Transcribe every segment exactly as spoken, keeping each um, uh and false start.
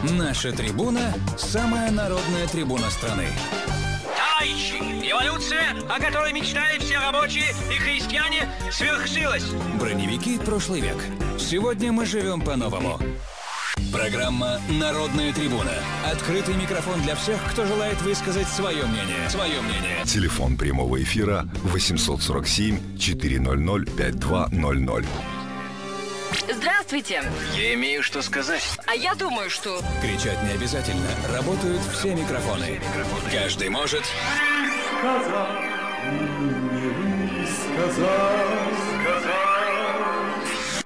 Наша трибуна – самая народная трибуна страны. Товарищи, революция, о которой мечтали все рабочие и крестьяне, свершилась. Броневики прошлый век. Сегодня мы живем по-новому. Программа «Народная трибуна». Открытый микрофон для всех, кто желает высказать свое мнение. Свое мнение. Телефон прямого эфира восемьсот сорок семь четыреста пятьдесят два ноль ноль. Здравствуйте. Я имею что сказать. А я думаю, что... Кричать не обязательно. Работают все микрофоны. Все микрофоны. Каждый может... Сказать, не сказать, сказать.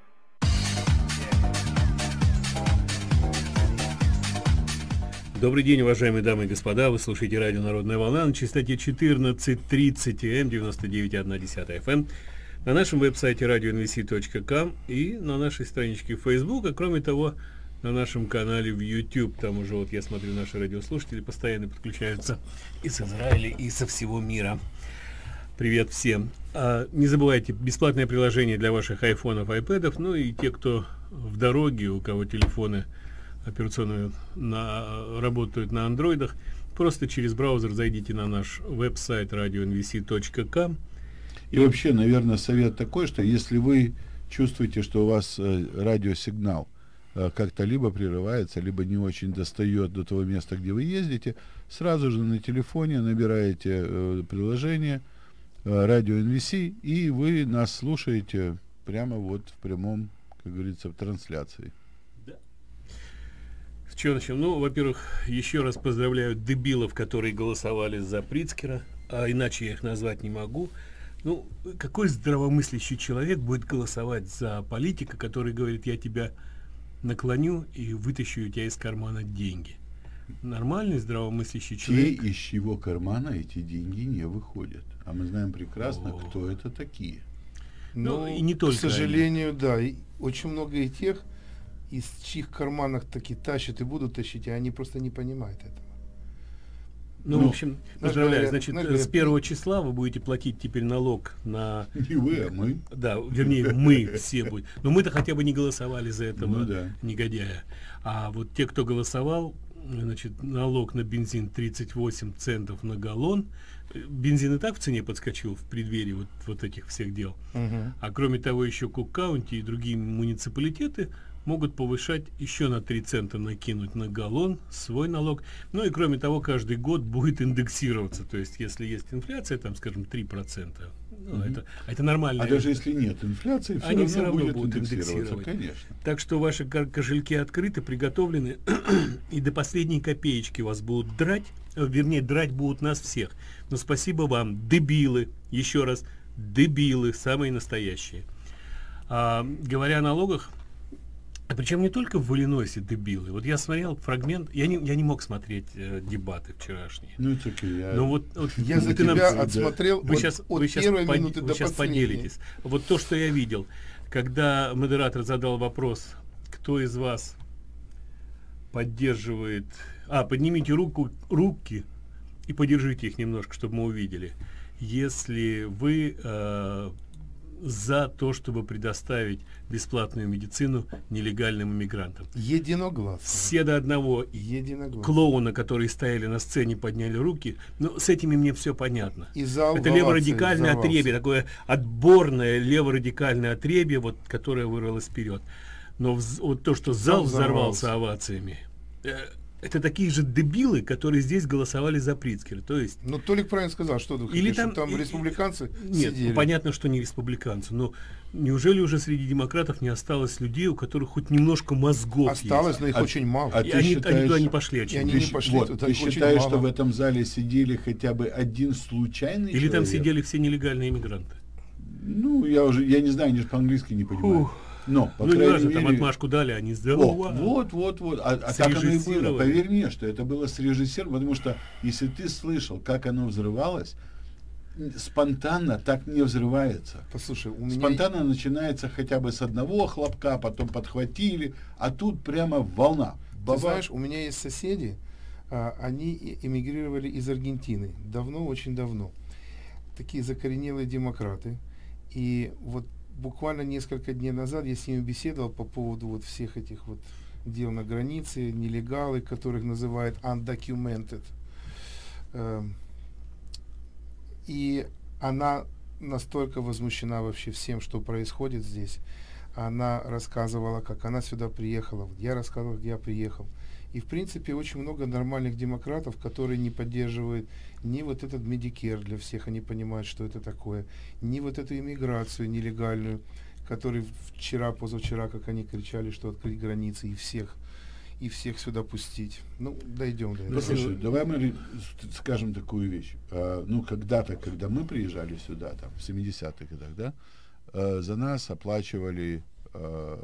Добрый день, уважаемые дамы и господа. Вы слушаете радио «Народная волна» на частоте четырнадцать тридцать АМ, девяносто девять и одна десятая эф эм, на нашем веб-сайте радио эн ви си точка ком и на нашей страничке в Facebook, а кроме того, на нашем канале в YouTube. Там уже, вот я смотрю, наши радиослушатели постоянно подключаются из Израиля, и со всего мира. Привет всем. А, не забывайте, бесплатное приложение для ваших айфонов, айпэдов, ну и те, кто в дороге, у кого телефоны операционные на, работают на андроидах, просто через браузер зайдите на наш веб-сайт радио эн ви си точка ком. И вообще, наверное, совет такой, что если вы чувствуете, что у вас э, радиосигнал э, как-то либо прерывается, либо не очень достает до того места, где вы ездите, сразу же на телефоне набираете э, приложение э, радио эн ви си, и вы нас слушаете прямо вот в прямом, как говорится, в трансляции. С чего начнем? Ну, во-первых, еще раз поздравляю дебилов, которые голосовали за Прицкера, а иначе я их назвать не могу. Ну, какой здравомыслящий человек будет голосовать за политика, который говорит: я тебя наклоню и вытащу у тебя из кармана деньги? Нормальный здравомыслящий человек. Те, из чьего кармана эти деньги не выходят. А мы знаем прекрасно, О. кто это такие. Ну, и не только к сожалению, они. Да, и очень много и тех, из чьих карманах таки тащат и будут тащить, и они просто не понимают этого. Ну, ну в общем, поздравляю, говорят, значит, говорят, с первого числа вы будете платить теперь налог на... Не вы, а мы. Да, вернее, мы все будем. Но мы-то хотя бы не голосовали за этого ну, да. негодяя. А вот те, кто голосовал, значит, налог на бензин тридцать восемь центов на галлон. Бензин и так в цене подскочил в преддверии вот, вот этих всех дел. Угу. А кроме того, еще Кук-Каунти и другие муниципалитеты могут повышать еще на три цента, накинуть на галлон свой налог. Ну и кроме того, каждый год будет индексироваться. То есть, если есть инфляция, там, скажем, три процента, ну, mm-hmm. это, это нормально. А даже если нет инфляции, все они равно все равно будет будут индексироваться, индексировать. конечно. Так что ваши кошельки открыты, приготовлены, и до последней копеечки вас будут драть, вернее, драть будут нас всех. Но спасибо вам, дебилы, еще раз, дебилы, самые настоящие. А, говоря о налогах, а причем не только в Иллинойсе дебилы. Вот я смотрел фрагмент, я не, я не мог смотреть э, дебаты вчерашние. Ну, это okay, я... Но вот, вот я за тебя нам, отсмотрел вы от, сейчас, от вы сейчас, первой под, минуты вы до сейчас поделитесь. Вот то, что я видел, когда модератор задал вопрос, кто из вас поддерживает... А, поднимите руку, руки и подержите их немножко, чтобы мы увидели. Если вы... Э, за то, чтобы предоставить бесплатную медицину нелегальным иммигрантам. Единогласно. Все до одного клоуна, которые стояли на сцене, подняли руки. Но с этими мне все понятно. И зал это леворадикальное отребье, такое отборное леворадикальное отребье, вот, которое вырвалось вперед. Но в, вот то, что зал взорвался овациями, э, это такие же дебилы, которые здесь голосовали за Прицкера. То есть... Ну, Толик правильно сказал, что ты или хотишь, там, там и, республиканцы Нет, сидели. Ну, понятно, что не республиканцы, но неужели уже среди демократов не осталось людей, у которых хоть немножко мозгов осталось, есть? но их а, очень мало. А и ты они, считаешь, они туда не пошли, очевидно. И они не пошли, вот, ты считаешь, что в этом зале сидели хотя бы один случайный Или человек? там сидели все нелегальные иммигранты? Ну, я уже, я не знаю, они же по-английски не понимают. Фух. Но, по ну, не важно, мере... там отмашку дали, они сделали. О, вот, вот, вот. А, а так оно и было. Поверь мне, что это было срежиссировано, потому что если ты слышал, как оно взрывалось, спонтанно так не взрывается. Послушай, у меня... Спонтанно начинается хотя бы с одного хлопка, потом подхватили, а тут прямо волна. Ты знаешь, у меня есть соседи, а, они эмигрировали из Аргентины. Давно, очень давно. Такие закоренелые демократы. И вот буквально несколько дней назад я с ними беседовал по поводу вот всех этих вот дел на границе, нелегалы, которых называют undocumented. И она настолько возмущена вообще всем, что происходит здесь. Она рассказывала, как она сюда приехала, я рассказывал, как я приехал. И, в принципе, очень много нормальных демократов, которые не поддерживают ни вот этот Medicare для всех, они понимают, что это такое, ни вот эту иммиграцию нелегальную, которую вчера, позавчера, как они кричали, что открыть границы и всех, и всех сюда пустить. Ну, дойдем до этого. Ну, слушай, давай мы скажем такую вещь. А, ну, когда-то, когда мы приезжали сюда, там, в семидесятых годах, да, а, за нас оплачивали а,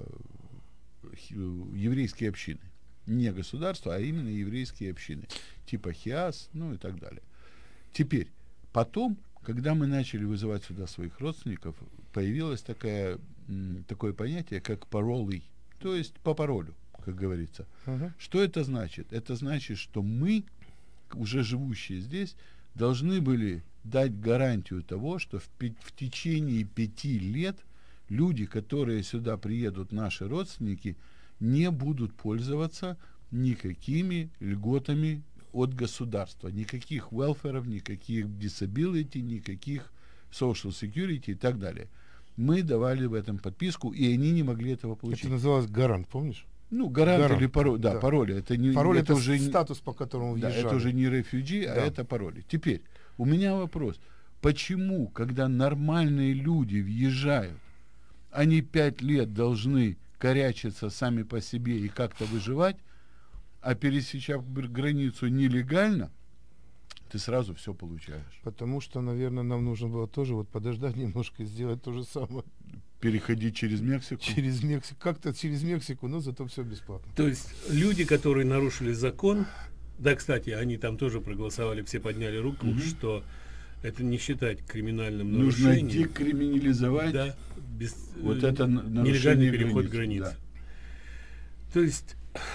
еврейские общины. Не государство, а именно еврейские общины. Типа ХИАС, ну и так далее. Теперь, потом, когда мы начали вызывать сюда своих родственников, появилось такое, м, такое понятие, как паролый, то есть по паролю, как говорится. Uh-huh. Что это значит? Это значит, что мы, уже живущие здесь, должны были дать гарантию того, что в, пи- в течение пяти лет люди, которые сюда приедут, наши родственники, не будут пользоваться никакими льготами от государства, никаких welfare, никаких disability, никаких social security и так далее. Мы давали в этом подписку, и они не могли этого получить. Это называлось гарант, помнишь? Ну, гарант, гарант. Или пароль, да, да. пароли. Это не пароль это, это уже статус, по которому въезжали. Да, это уже не refugee, да. А это пароли. Теперь, у меня вопрос. Почему, когда нормальные люди въезжают, они пять лет должны корячиться сами по себе и как-то выживать, а пересечав границу нелегально, ты сразу все получаешь. Потому что, наверное, нам нужно было тоже вот подождать немножко и сделать то же самое. Переходить через Мексику? Через Мексику. Как-то через Мексику, но зато все бесплатно. То есть люди, которые нарушили закон, да, кстати, они там тоже проголосовали, все подняли руку, угу. что это не считать криминальным нарушением. Нужно декриминализовать, да, без, вот это нелегальный переход границ. границы. Да. То есть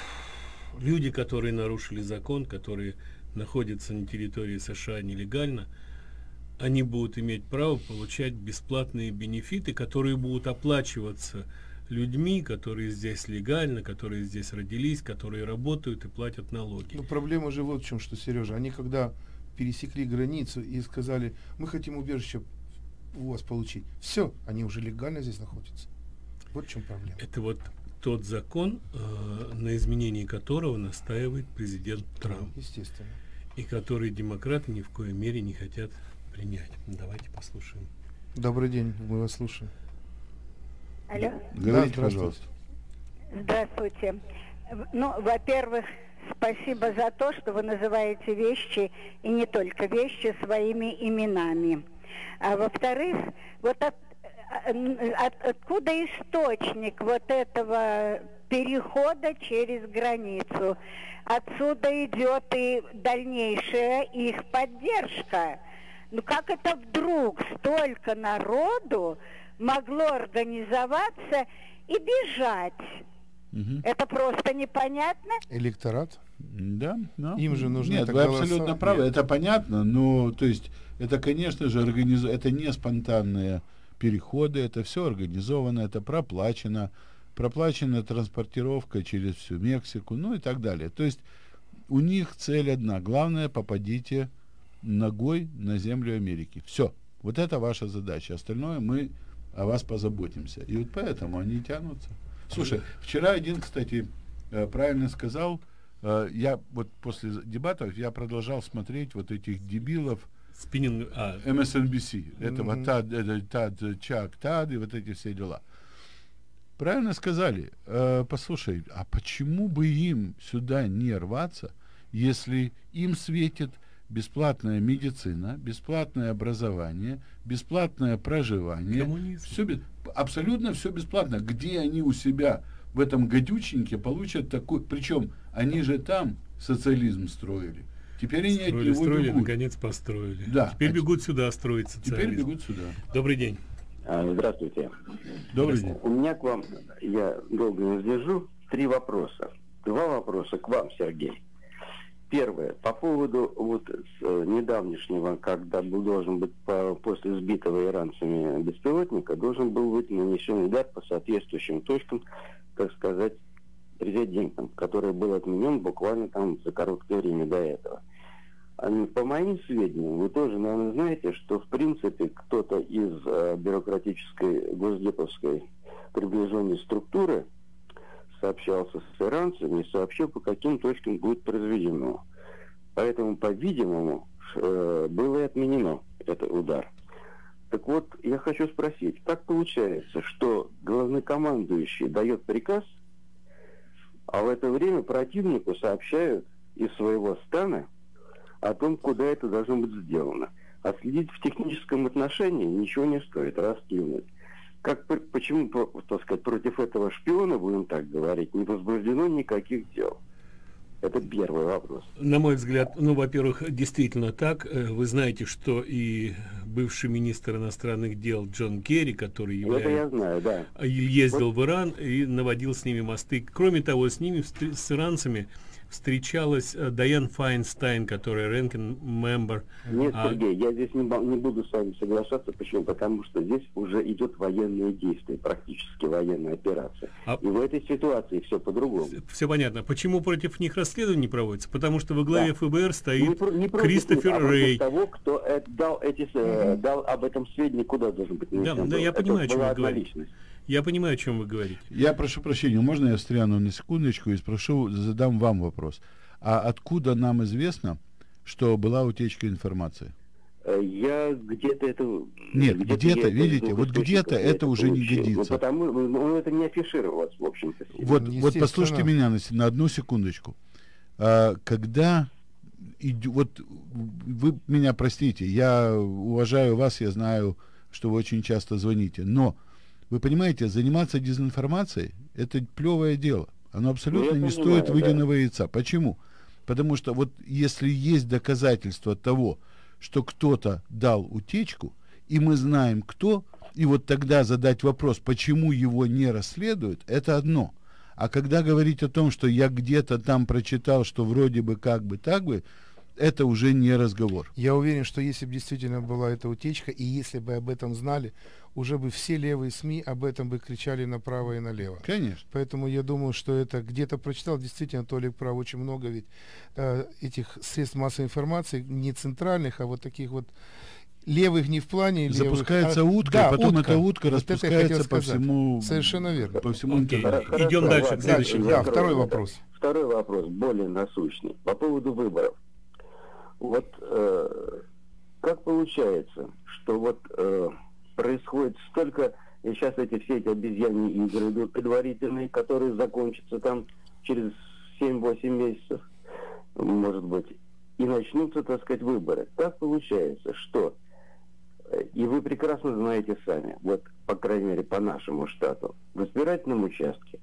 люди, которые нарушили закон, которые находятся на территории США нелегально, они будут иметь право получать бесплатные бенефиты, которые будут оплачиваться людьми, которые здесь легально, которые здесь родились, которые работают и платят налоги. Ну, проблема же вот в чем, что, Сережа, они когда пересекли границу и сказали, мы хотим убежище у вас получить. Все, они уже легально здесь находятся. Вот в чем проблема. Это вот тот закон, э, на изменении которого настаивает президент Трамп. Естественно. И который демократы ни в коей мере не хотят принять. Давайте послушаем. Добрый день, мы вас слушаем. Алло. Говорите, да, пожалуйста. Здравствуйте. Ну, во-первых, спасибо за то, что вы называете вещи, и не только вещи, своими именами. А во-вторых, вот от, от, откуда источник вот этого перехода через границу? Отсюда идет и дальнейшая их поддержка. Ну как это вдруг столько народу могло организоваться и бежать? Угу. Это просто непонятно. Электорат? Да, да. Им же нужно. Нет, вы голосовать. Абсолютно правы, Нет. Это понятно, но то есть это, конечно же, организу... это не спонтанные переходы, это все организовано, это проплачено, проплачена транспортировка через всю Мексику, ну и так далее. То есть у них цель одна, главное, попадите ногой на землю Америки. Все, вот это ваша задача, остальное мы о вас позаботимся. И вот поэтому они тянутся. Слушай, вчера один, кстати, правильно сказал, я вот после дебатов я продолжал смотреть вот этих дебилов Спиннинг, а. эм эс эн би си, этого Тад, Тад, Чак, Тад и вот эти все дела. Правильно сказали. Э, послушай, а почему бы им сюда не рваться, если им светит бесплатная медицина, бесплатное образование, бесплатное проживание, все, абсолютно все бесплатно. Где они у себя в этом гадюченьке получат такой... Причем они же там социализм строили. Теперь они строили, от него строили, бегут. наконец построили. Да. Теперь а бегут сюда строить социализм. Теперь бегут сюда. Добрый день. Здравствуйте. Добрый день. У меня к вам, я долго не сдержу, три вопроса. Два вопроса к вам, Сергей. Первое. По поводу вот с недавнешнего, когда был, должен быть по, после сбитого иранцами беспилотника, должен был быть нанесен удар по соответствующим точкам, так сказать, президентом, который был отменен буквально там за короткое время до этого. По моим сведениям, вы тоже, наверное, знаете, что, в принципе, кто-то из э, бюрократической госдеповской приближенной структуры сообщался с иранцами и сообщил, по каким точкам будет произведено. Поэтому, по-видимому, э, было и отменено этот удар. Так вот, я хочу спросить, как получается, что главнокомандующий дает приказ, а в это время противнику сообщают из своего стана о том, куда это должно быть сделано. А следить в техническом отношении ничего не стоит, раскинуть. Как, почему, так сказать, против этого шпиона, будем так говорить, не возбуждено никаких дел? Это первый вопрос. На мой взгляд, ну, во-первых, действительно так. Вы знаете, что и бывший министр иностранных дел Джон Керри, который является, это я знаю, да. ездил вот. в Иран и наводил с ними мосты. Кроме того, с ними, с иранцами, встречалась Дайан Файнстайн, которая ranking member. Нет, а... Сергей, я здесь не, не буду с вами соглашаться. Почему? Потому что здесь уже идет военные действия, практически военная операция. А... И в этой ситуации все по-другому. Все понятно. Почему против них расследование не проводится? Потому что во главе да. ФБР стоит не, не Кристофер них, Рэй. А того, кто э, дал, эти, э, дал об этом сведения, куда должен быть. Да, да, я понимаю, о чем вы говорите. Я понимаю, о чем вы говорите. Я прошу прощения, можно я встряну на секундочку и спрошу, задам вам вопрос. А откуда нам известно, что была утечка информации? Я где-то это... Нет, где-то, где видите, вот где-то это, это уже не годится. Ну, потому ну, это не афишировалось, в общем-то. Вот, вот послушайте меня на, на одну секундочку. А, когда... Иди, вот вы меня простите, я уважаю вас, я знаю, что вы очень часто звоните, но вы понимаете, заниматься дезинформацией — это плевое дело. Оно абсолютно ну, не понимаю, стоит выеденного да. яйца. Почему? Потому что вот если есть доказательства того, что кто-то дал утечку, и мы знаем кто, и вот тогда задать вопрос, почему его не расследуют, это одно. А когда говорить о том, что я где-то там прочитал, что вроде бы как бы так бы, это уже не разговор. Я уверен, что если бы действительно была эта утечка, и если бы об этом знали, уже бы все левые СМИ об этом бы кричали направо и налево. Конечно. Поэтому я думаю, что это где-то прочитал. Действительно, Толик прав, очень много ведь э, этих средств массовой информации, не центральных, а вот таких вот левых не в плане запускается левых, утка, да, потом утка. эта утка вот распускается по всему. Совершенно верно. По всему okay. Хорошо, Идем дальше к следующему. Да, второй вопрос. Второй вопрос, более насущный, по поводу выборов. Вот э, как получается, что вот э, происходит столько, и сейчас эти все эти обезьяньи игры идут предварительные, которые закончатся там через семь-восемь месяцев, может быть, и начнутся, так сказать, выборы. Так получается, что, и вы прекрасно знаете сами, вот, по крайней мере, по нашему штату, в избирательном участке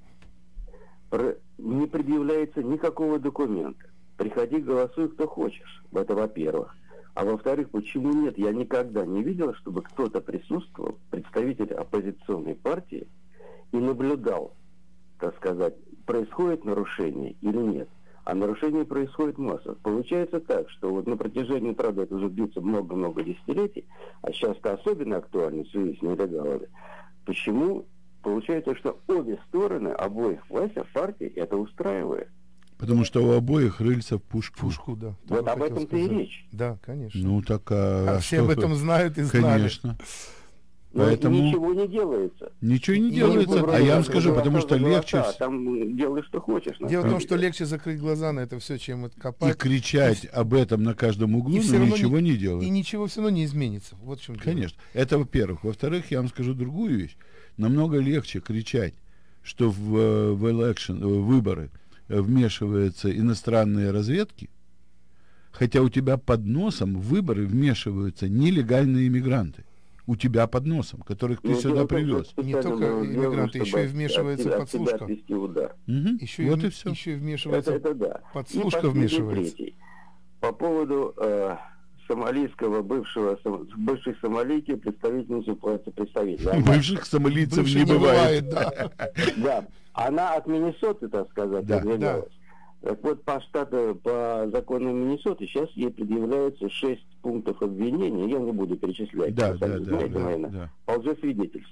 не предъявляется никакого документа. Приходи, голосуй, кто хочешь. Это во-первых. А во-вторых, почему нет? Я никогда не видел, чтобы кто-то присутствовал, представитель оппозиционной партии, и наблюдал, так сказать, происходит нарушение или нет. А нарушение происходит масса. Получается так, что вот на протяжении, правда, это уже длится много-много десятилетий, а сейчас-то особенно актуально в связи с нелегалами. Почему? Получается, что обе стороны, обоих властей, партий это устраивает. Потому что у обоих рыльца в пушку. Пушку, да. Вот об этом-то и речь. Да, конечно. Ну так а, а все об этом знают и знали. Конечно. Но поэтому ничего не делается. Ничего не делается. А я вам скажу, потому что легче. А там делай, что хочешь. Дело в том, что легче закрыть глаза на это все, чем это копать. И кричать об этом на каждом углу, но ничего не делать. И ничего все равно не изменится. Вот в чем дело. Конечно. Это во-первых. Во-вторых, я вам скажу другую вещь. Намного легче кричать, что в, в election, в выборы вмешиваются иностранные разведки, хотя у тебя под носом в выборы вмешиваются нелегальные иммигранты. У тебя под носом, которых ты ну, сюда привез. Не только иммигранты, еще и вмешивается от, подслушка. От удар. Угу. Еще, вот и, и все. еще и вмешивается это, это да. подслушка вмешивается. Третий. По поводу э, сомалийского бывшего, бывшей сомалийки, представительницы представителя. Бывших сомалийцев не бывает. Да. Она от Миннесоты, так сказать, отвязалась. Так вот, по штату, по законам Миннесоты сейчас ей предъявляется шесть пунктов обвинения, я не буду перечислять, да, сами да, знаете, да, наверное, да. по лжесвидетельству.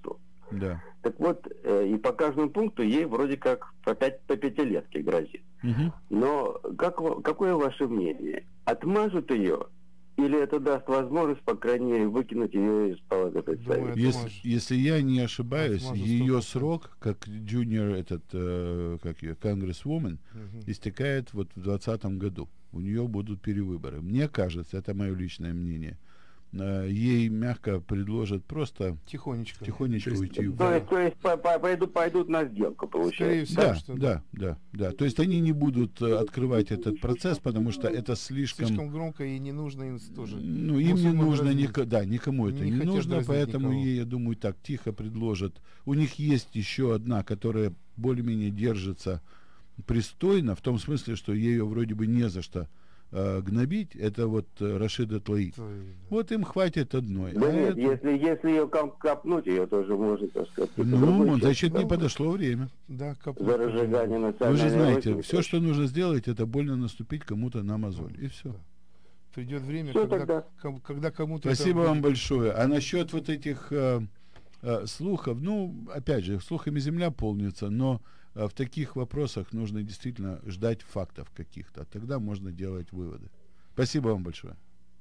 Да. Так вот, э, и по каждому пункту ей вроде как по, пять, по пятилетке грозит. Угу. Но как, какое ваше мнение? Отмажут ее? Или это даст возможность, по крайней мере, выкинуть ее из палаты представителей? Если, если я не ошибаюсь, Отмажут ее сто срок, процентов. как junior, этот, э, как ее, конгрессвумен, Мгм. истекает вот в двадцатом году. У нее будут перевыборы. Мне кажется, это мое личное мнение, э, ей мягко предложат просто Тихонечко. тихонечко То есть, уйти. в- То есть, то есть по- по- пойдут, пойдут на сделку, Скорее получается. всего, Да, что да, да, да. То есть они не будут э, открывать этот процесс, потому что это слишком, слишком громко и не нужно им тоже. ну, им не мусульман нужно, дразнить. ника- да, никому это Не не, хотят нужно, дразнить поэтому никого. ей, я думаю, так тихо предложат. У них есть еще одна, которая более-менее держится пристойно, в том смысле, что ее вроде бы не за что э, гнобить, это вот э, Рашида Тлаиб. То и- Вот им хватит одной. Да А нет, эту- если, если ее кап- копнуть, ее тоже можно, так сказать. Ну, другой он, человек. значит, не Да, подошло время. Да, капут. За разжигание Вы национальной же знаете, розни, все, что нужно сделать, это больно наступить кому-то на мозоль. И все. Придет время, Всё когда, тогда. ком- когда кому-то... Спасибо это вам будет- большое. А насчет вот этих э, э, слухов, ну, опять же, слухами земля полнится, но э, в таких вопросах нужно действительно ждать фактов каких-то. Тогда можно делать выводы. Спасибо вам большое.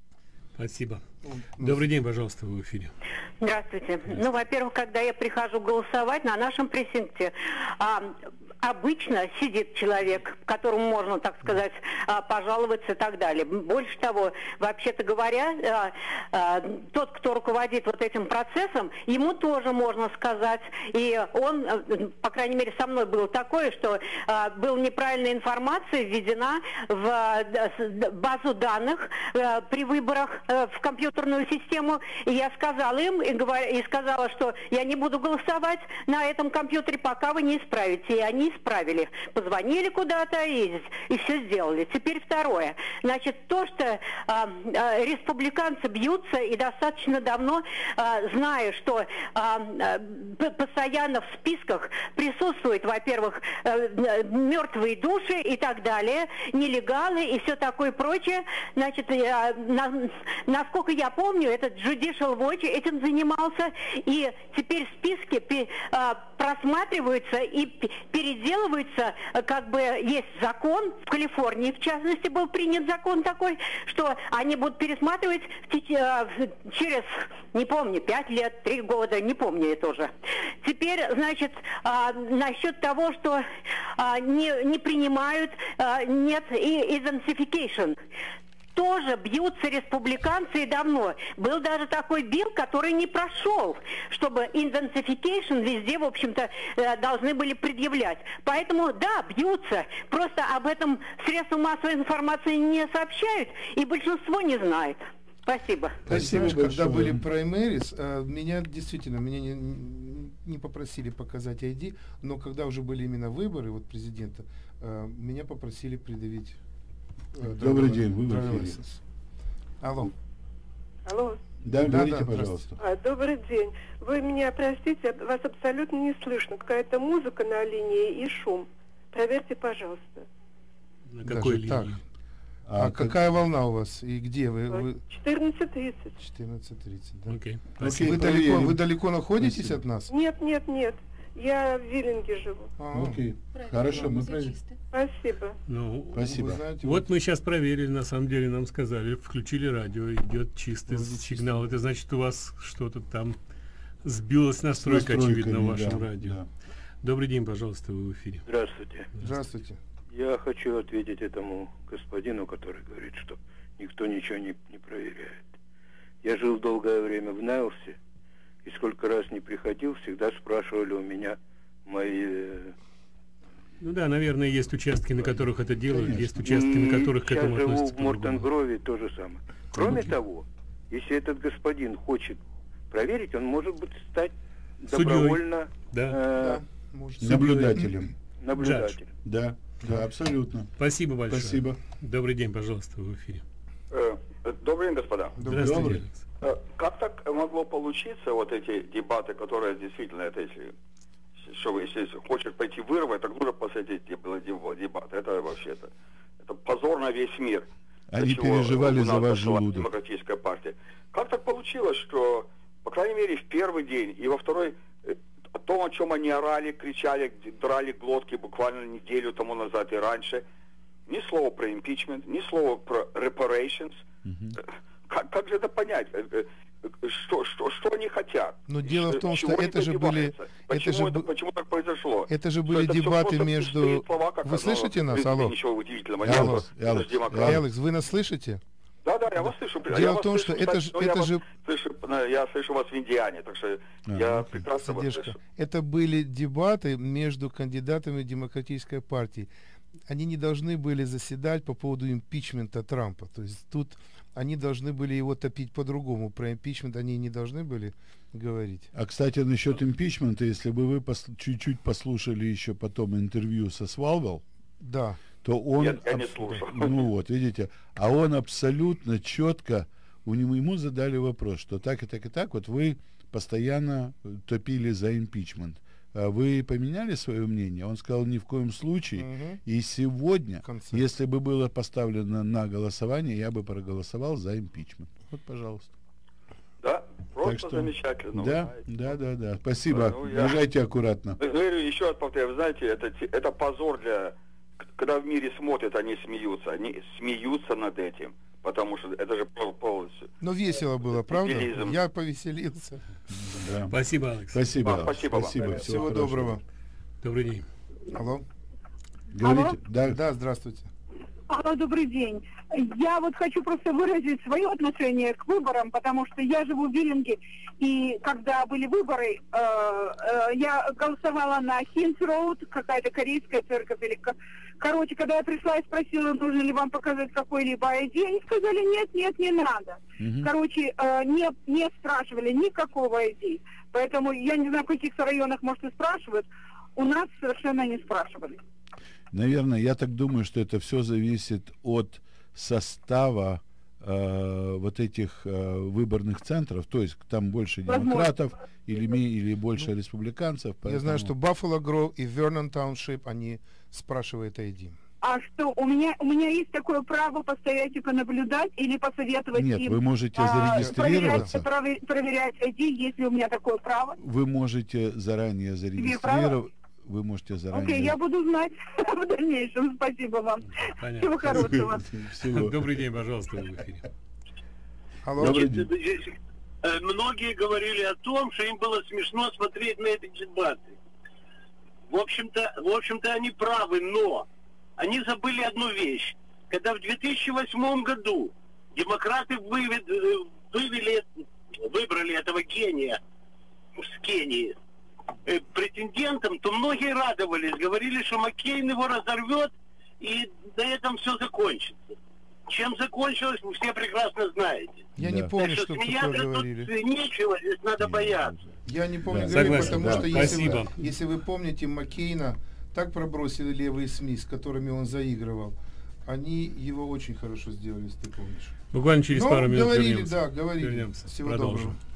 Спасибо. Ну, Добрый день, пожалуйста, вы в эфире. Здравствуйте. Ну, во-первых, когда я прихожу голосовать на нашем пресинкте, а, обычно сидит человек, которому можно, так сказать, а, пожаловаться и так далее. Больше того, вообще-то говоря, а, а, тот, кто руководит вот этим процессом, ему тоже можно сказать. И он, а, по крайней мере, со мной было такое, что а, была неправильная информация введена в а, с- базу данных а, при выборах а, в компьютерную систему. И я сказала им, и, говор- и сказала, что я не буду голосовать на этом компьютере, пока вы не исправите. И они исправили. Позвонили куда-то и, и все сделали. Теперь второе. Значит, то, что а, а, республиканцы бьются, и достаточно давно, а, зная, что а, а, п- постоянно в списках присутствуют, во-первых, э, мертвые души и так далее, нелегалы и все такое прочее. Значит, э, на- насколько я помню, этот Judicial Watch этим занимался, и теперь списки пе- а, просматриваются и п- переделываются, а, как бы есть закон, в Калифорнии, в частности, был принят закон такой, что они будут пересматривать в теч- а, в- через, не помню, пять лет, три года, не помню я тоже. Теперь, значит, а, насчет того, что а, не, не принимают, а, нет и identification. Тоже бьются республиканцы и давно. Был даже такой билл, который не прошел, чтобы identification везде, в общем-то, э, должны были предъявлять. Поэтому, да, бьются. Просто об этом средства массовой информации не сообщают, и большинство не знает. Спасибо. Спасибо. Спасибо Когда большое. были праймерис, э, меня действительно, меня не, не попросили показать ай ди, но когда уже были именно выборы, вот президента, э, меня попросили предъявить. э, Добрый driver- день, вы в driver эфире. license. Алло. Алло. Да, Да, говорите, да, пожалуйста. А, добрый день. Вы меня простите, вас абсолютно не слышно. Какая-то музыка на линии и шум. Проверьте, пожалуйста. На Даже какой так. линии? А, А, как- какая волна у вас и где вы? вы... четырнадцать тридцать. четырнадцать тридцать, да? Окей. Окей, Вы далеко, проверим. вы далеко находитесь Спасибо. от нас? Нет, нет, нет. Я в Виллинге живу. А, Окей. Хорошо, мы проверим. Спасибо. Ну, Спасибо. вы знаете, вот мы сейчас проверили, на самом деле нам сказали, включили радио, идет чистый Вроде чистый. сигнал. Это значит, у вас что-то там сбилась настройка, очевидно, в вашем да, радио. да. Добрый день, пожалуйста, вы в эфире. Здравствуйте. Здравствуйте. Я хочу ответить этому господину, который говорит, что никто ничего не, не проверяет. Я жил долгое время в Найлсе, и сколько раз не приходил, всегда спрашивали у меня мои... э, Ну да, наверное, есть участки, на которых это делают, Конечно. есть участки, на которых к Сейчас этому живу относятся в по-другому. Мортон-Грове, то же самое. Кроме Окей. того, если этот господин хочет проверить, он может быть стать Судьей. добровольно Да. э, Да, может, Наблюдателем. наблюдателем. Да, да, абсолютно. Спасибо большое. Спасибо. Добрый день, пожалуйста, вы в эфире. Добрый день, господа. Здравствуйте. Добрый. Алекс. Э, Как так могло получиться, вот эти дебаты, которые действительно, это если, что вы, если хочешь пойти вырвать, так нужно посадить дебаты. Это вообще-то, это позор на весь мир. Они До чего переживали у нас за ваш дошла желудок. Демократическая партия. Как так получилось, что, по крайней мере, в первый день и во второй, э, о том, о чем они орали, кричали, драли глотки буквально неделю тому назад и раньше. Ни слова про импичмент, ни слова про reparations. Mm-hmm. Как, как же это понять? Что, что, что они хотят? Но дело в том, что это же были... Почему, это же, это, почему так произошло? Это же были дебаты между... Слова, вы слышите нас? Алло. Алло. Алекс, вы нас слышите? Да, да, я вас слышу. Дело я в том, что это, же, это я же... Слышу, я слышу вас в Индиане, так что а, я прекрасно вас слышу. Это были дебаты между кандидатами Демократической партии. Они не должны были заседать по поводу импичмента Трампа. То есть тут они должны были его топить по-другому. Про импичмент они не должны были говорить. А, кстати, насчет импичмента, если бы вы пос- чуть-чуть послушали еще потом интервью со Свалвелл, да, то он... Я, я не слушал. Ну вот, видите, а он абсолютно четко, у него, ему задали вопрос, что так и так и так, вот вы постоянно топили за импичмент. А вы поменяли свое мнение? Он сказал, ни в коем случае. Угу. И сегодня, если бы было поставлено на голосование, я бы проголосовал за импичмент. Вот, пожалуйста. Да, просто что, замечательно. Да, да, да, да. Спасибо. Ну, я... Езжайте аккуратно. Говорю, еще раз повторяю, вы знаете, это, это позор для... Когда в мире смотрят, они смеются. Они смеются над этим. Потому что это же полностью... Ну, весело было, правда? Дебилизм. Я повеселился. Да. Спасибо, Алекс. Спасибо. А, спасибо, спасибо. Всего, Всего хорошего. Доброго. Добрый день. Алло. Говорите. Алло? Да. Да, здравствуйте. Алло, добрый день. Я вот хочу просто выразить свое отношение к выборам, потому что я живу в Виллинге, и когда были выборы, э, э, я голосовала на Хинс-Роуд, какая-то корейская церковь или... Короче, когда я пришла и спросила, нужно ли вам показать какой-либо ай ди, они сказали, нет, нет, не надо. Mm-hmm. Короче, э, не, не спрашивали никакого ай ди. Поэтому я не знаю, в каких районах, может, и спрашивают. У нас совершенно не спрашивали. Наверное, я так думаю, что это все зависит от состава э, вот этих э, выборных центров, то есть там больше демократов или, или больше ну, республиканцев. Поэтому... Я знаю, что Buffalo Grove и Vernon Township, они спрашивают ай ди. А что, у меня, у меня есть такое право постоять и понаблюдать или посоветовать Нет, им? вы можете а, зарегистрироваться. Проверять, проверять ай ди, если у меня такое право. Вы можете заранее зарегистрироваться. Вы можете заранее... Окей, okay, я буду знать в дальнейшем. Спасибо вам. Понятно. Всего хорошего. Всего. Добрый день, пожалуйста, в эфире. Алло. Добрый день. Многие говорили о том, что им было смешно смотреть на эти дебаты. В общем-то, в общем-то, они правы, но они забыли одну вещь. Когда в две тысячи восьмом году демократы вывели, вывели, выбрали этого гения с Кении претендентом, то многие радовались, говорили, что Маккейн его разорвет, и на этом все закончится. Чем закончилось, вы все прекрасно знаете. Я да. не помню, так что, что смеяться говорили. Тут нечего, здесь надо бояться. Я не помню, да. говорили, потому да. что если вы, Спасибо. если вы помните, Маккейна так пробросили левые СМИ, с которыми он заигрывал. Они его очень хорошо сделали, если ты помнишь. Буквально через Но пару минут говорили, вернемся. да, говорили. Вернемся. Всего Продолжим. доброго.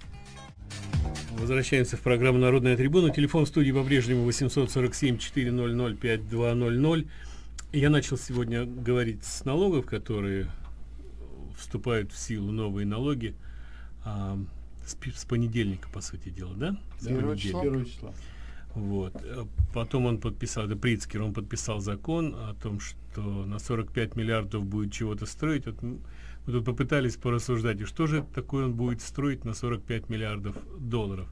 Возвращаемся в программу «Народная трибуна». Телефон в студии по-прежнему восемьсот сорок семь четыреста пятьдесят два ноль ноль. Я начал сегодня говорить с налогов, которые вступают в силу, новые налоги, а, с, с понедельника, по сути дела, да? С первого числа. Вот. Потом он подписал, это Прицкер, он подписал закон о том, что на сорок пять миллиардов будет чего-то строить. Вот мы тут попытались порассуждать, и что же такое он будет строить на сорок пять миллиардов долларов.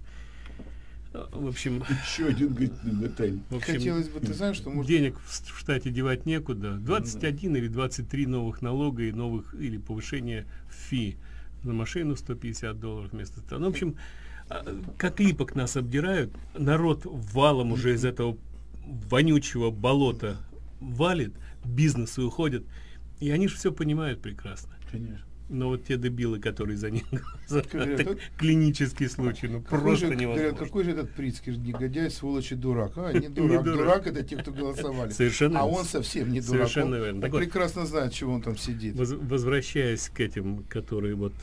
В общем, еще один деталь. Хотелось бы, ты знаешь, что может... денег в штате девать некуда. двадцать один или двадцать три новых налога и новых или повышение фи на машину сто пятьдесят долларов вместо того. Ну, в общем, как липок нас обдирают, народ валом уже из этого вонючего болота валит, бизнесы уходят, и они же все понимают прекрасно. Конечно. Но вот те дебилы, которые за них говорят, клинический случай, ну просто же, невозможно. Говорят, какой же этот Прицкер негодяй, сволочь и дурак. А, не дурак. не дурак это те, кто голосовали. Совершенно, а он совсем не дурак. Совершенно он, верно. он прекрасно знает, чего он там сидит. Воз, возвращаясь к этим, которые вот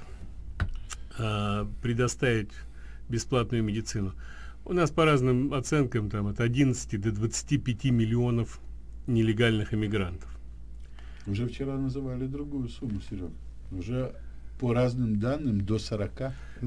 а, предоставить бесплатную медицину. У нас по разным оценкам там от одиннадцати до двадцати пяти миллионов нелегальных иммигрантов. Уже вчера называли другую сумму, Серега. Уже по разным данным до сорока. Ну,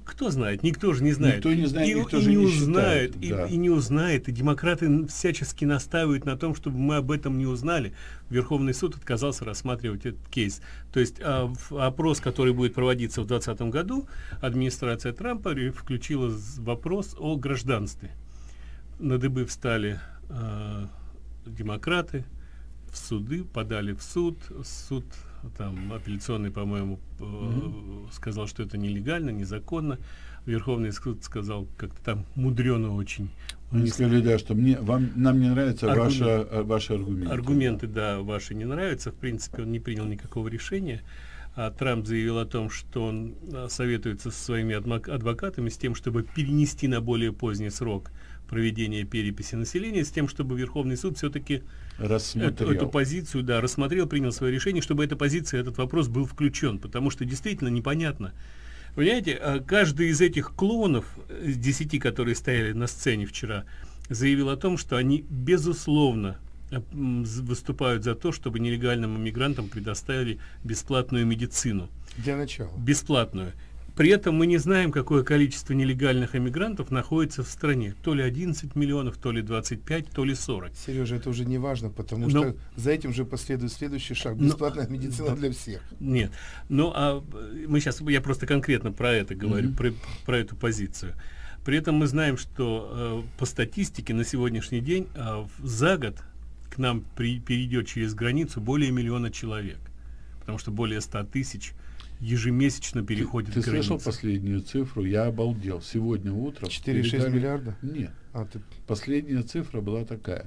кто знает, никто же не знает. Никто не знает, и, никто и же не не узнает, считает, и, да. и не узнает. И демократы всячески настаивают на том, чтобы мы об этом не узнали. Верховный суд отказался рассматривать этот кейс. То есть а, в опрос, который будет проводиться в двадцатом году, администрация Трампа включила вопрос о гражданстве. На дыбы встали э, демократы, в суды, подали в суд, суд там апелляционный, по-моему, э, mm-hmm. сказал, что это нелегально, незаконно. Верховный суд сказал как-то там мудрено очень. Они сказали, да, что мне, вам, нам не нравятся Аргумент. ваши, ваши аргументы. Аргументы, да, ваши не нравятся. В принципе, он не принял никакого решения. А Трамп заявил о том, что он советуется со своими адвокатами с тем, чтобы перенести на более поздний срок проведения переписи населения, с тем, чтобы Верховный суд все-таки эту, эту позицию, да, рассмотрел, принял свое решение, чтобы эта позиция, этот вопрос был включен, потому что действительно непонятно. Понимаете, каждый из этих клоунов, из десяти, которые стояли на сцене вчера, заявил о том, что они безусловно выступают за то, чтобы нелегальным иммигрантам предоставили бесплатную медицину. Для начала. Бесплатную. При этом мы не знаем, какое количество нелегальных иммигрантов находится в стране. То ли одиннадцать миллионов, то ли двадцать пять, то ли сорок. Сережа, это уже не важно, потому но, что за этим же последует следующий шаг. Бесплатная но, медицина для всех. Нет. Ну, а мы сейчас, я просто конкретно про это говорю, mm-hmm. про, про эту позицию. При этом мы знаем, что э, по статистике на сегодняшний день э, за год к нам при, перейдет через границу более миллиона человек. Потому что более ста тысяч ежемесячно переходит ты, ты границу. Ты слышал последнюю цифру? Я обалдел. Сегодня утром... четыре целых шесть десятых миллиарда? Нет. А, ты... Последняя цифра была такая.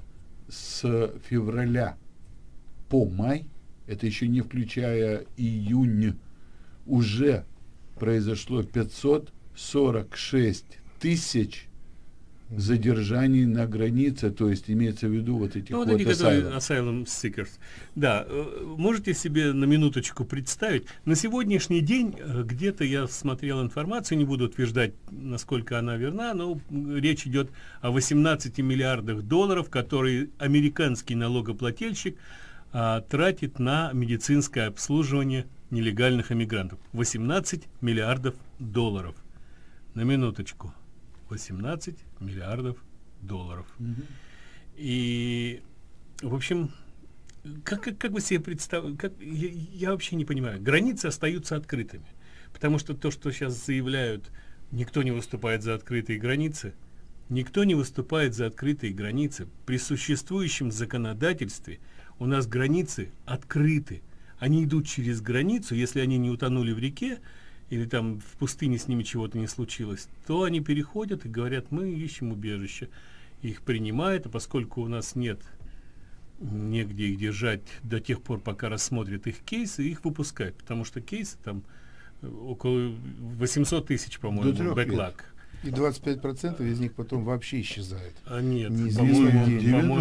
С февраля по май, это еще не включая июнь, уже произошло пятьсот сорок шесть тысяч задержаний на границе, то есть имеется в виду вот этих ну, вот, вот эти, которые asylum. asylum seekers. Да, можете себе на минуточку представить, на сегодняшний день где-то я смотрел информацию, не буду утверждать, насколько она верна, но речь идет о восемнадцати миллиардах долларов, которые американский налогоплательщик а, тратит на медицинское обслуживание нелегальных иммигрантов. восемнадцать миллиардов долларов. На минуточку. восемнадцать миллиардов долларов. Mm-hmm. И, в общем, как, как, как вы себе представляете, я, я вообще не понимаю. Границы остаются открытыми. Потому что то, что сейчас заявляют, никто не выступает за открытые границы, никто не выступает за открытые границы. При существующем законодательстве у нас границы открыты. Они идут через границу, если они не утонули в реке, или там в пустыне с ними чего-то не случилось, то они переходят и говорят, мы ищем убежище. Их принимают, а поскольку у нас нет негде их держать до тех пор, пока рассмотрят их кейсы, их выпускают, потому что кейсы там около восемьсот тысяч, по-моему, бэклаг. И двадцать пять процентов из них потом вообще исчезают. А нет, по-моему,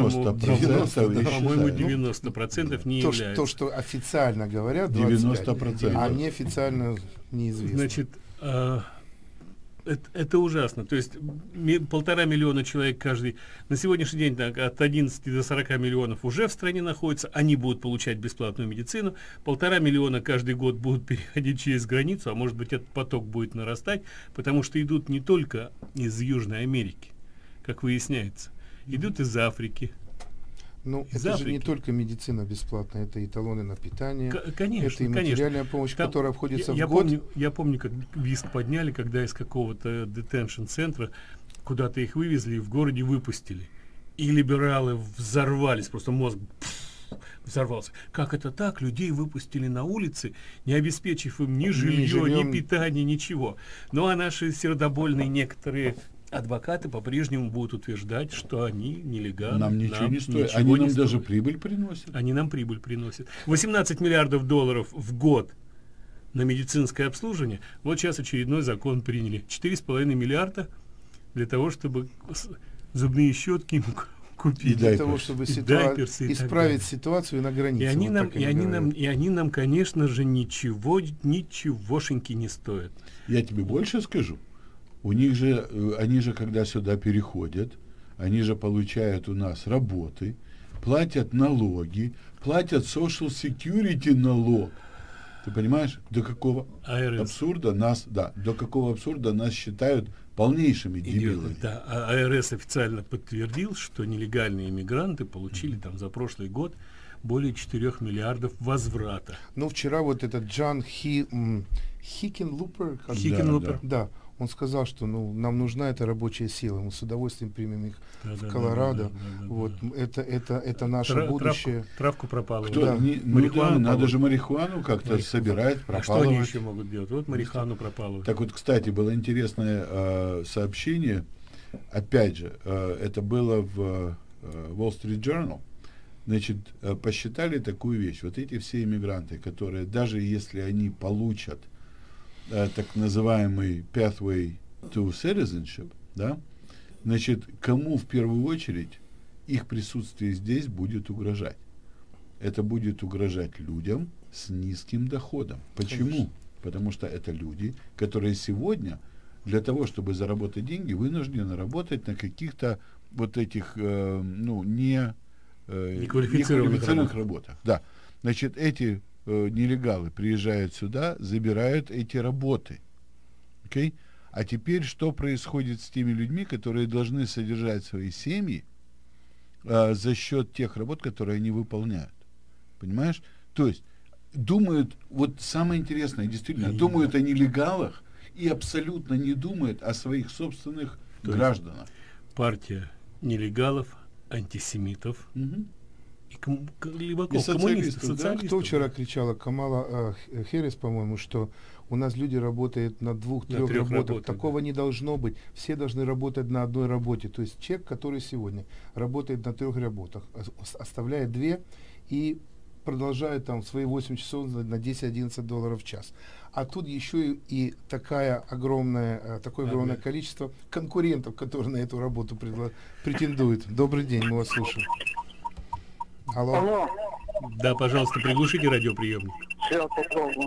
девяносто процентов не то, является. То, что официально говорят, девяносто процентов, а неофициально неизвестно. Значит, э, это, это ужасно. То есть ми, полтора миллиона человек каждый. На сегодняшний день так, от одиннадцати до сорока миллионов уже в стране находятся. Они будут получать бесплатную медицину. Полтора миллиона каждый год будут переходить через границу, а может быть этот поток будет нарастать, потому что идут не только из Южной Америки, как выясняется. Идут из Африки. Ну, из это Африки. же не только медицина бесплатная, это и талоны на питание, К- конечно, это и материальная конечно. помощь, Там, которая обходится я, в я год. Помню, я помню, как визг подняли, когда из какого-то детеншн-центра куда-то их вывезли и в городе выпустили. И либералы взорвались, просто мозг пфф, взорвался. Как это так? Людей выпустили на улицы, не обеспечив им ни жилье, ни питание, ничего. Ну а наши сердобольные некоторые адвокаты по-прежнему будут утверждать, что они нелегально. Нам ничего нам не стоит. Ничего они не нам стоят. даже прибыль приносят. Они нам прибыль приносят. восемнадцать миллиардов долларов в год на медицинское обслуживание. Вот сейчас очередной закон приняли. четыре с половиной миллиарда для того, чтобы зубные щетки купить. И для того, чтобы ситуа- исправить ситуацию на границе. И они, вот нам, и и, они говорят. нам, и они нам, конечно же, ничего, ничегошеньки не стоят. Я тебе больше скажу. У них же, они же, когда сюда переходят, они же получают у нас работы, платят налоги, платят social security налог. Ты понимаешь, до какого АРС. абсурда нас, да, до какого абсурда нас считают полнейшими дебилами. Идиоты, да. А АРС официально подтвердил, что нелегальные иммигранты получили там за прошлый год более четырёх миллиардов возврата. Ну, вчера вот этот Джон Хи, Хикенлупер, как- Хикенлупер. да, он сказал, что ну, нам нужна эта рабочая сила, мы с удовольствием примем их Да, в да, Колорадо. да, да, да, да, Вот, это, это, это наше Тра- будущее. Травку, травку пропало. Кто? Да. Не- ну Марихуану да, надо полоть. же марихуану как-то Марихуану. собирать, А что они пропалывать. еще могут делать? Вот марихуану пропалывают. Так вот, кстати, было интересное э, сообщение. Опять же, э, это было в э, Wall Street Journal. Значит, э, посчитали такую вещь. Вот эти все иммигранты, которые, даже если они получат э, так называемый pathway to citizenship, да, значит, кому в первую очередь их присутствие здесь будет угрожать? Это будет угрожать людям с низким доходом. Почему? Конечно. Потому что это люди, которые сегодня для того, чтобы заработать деньги, вынуждены работать на каких-то вот этих, э, ну, не э, Неквалифицированных неквалифицированных работах. Да. Значит, эти э, нелегалы приезжают сюда, забирают эти работы. Окей? А теперь что происходит с теми людьми, которые должны содержать свои семьи э, за счет тех работ, которые они выполняют? Понимаешь? То есть думают, вот самое интересное, действительно, И- думают о нелегалах и абсолютно не думают о своих собственных То есть гражданах. партия нелегалов, антисемитов Мгм. и ком- к- либо И ко- социалистов, коммунистов, да. социалистов. Кто вчера кричала? Камала э, Херрис, по-моему, что у нас люди работают на двух-трех трех работах. работах, Такого да. не должно быть. Все должны работать на одной работе. То есть человек, который сегодня работает на трех работах, ос- оставляет две и продолжает там свои восемь часов на- на десять-одиннадцать долларов в час. А тут еще и, и такая огромная, э, такое огромное количество конкурентов, которые на эту работу предла- претендуют. Добрый день, мы вас слушаем. Алло. Алло, Да, пожалуйста, приглушите радиоприемник. сейчас попробую.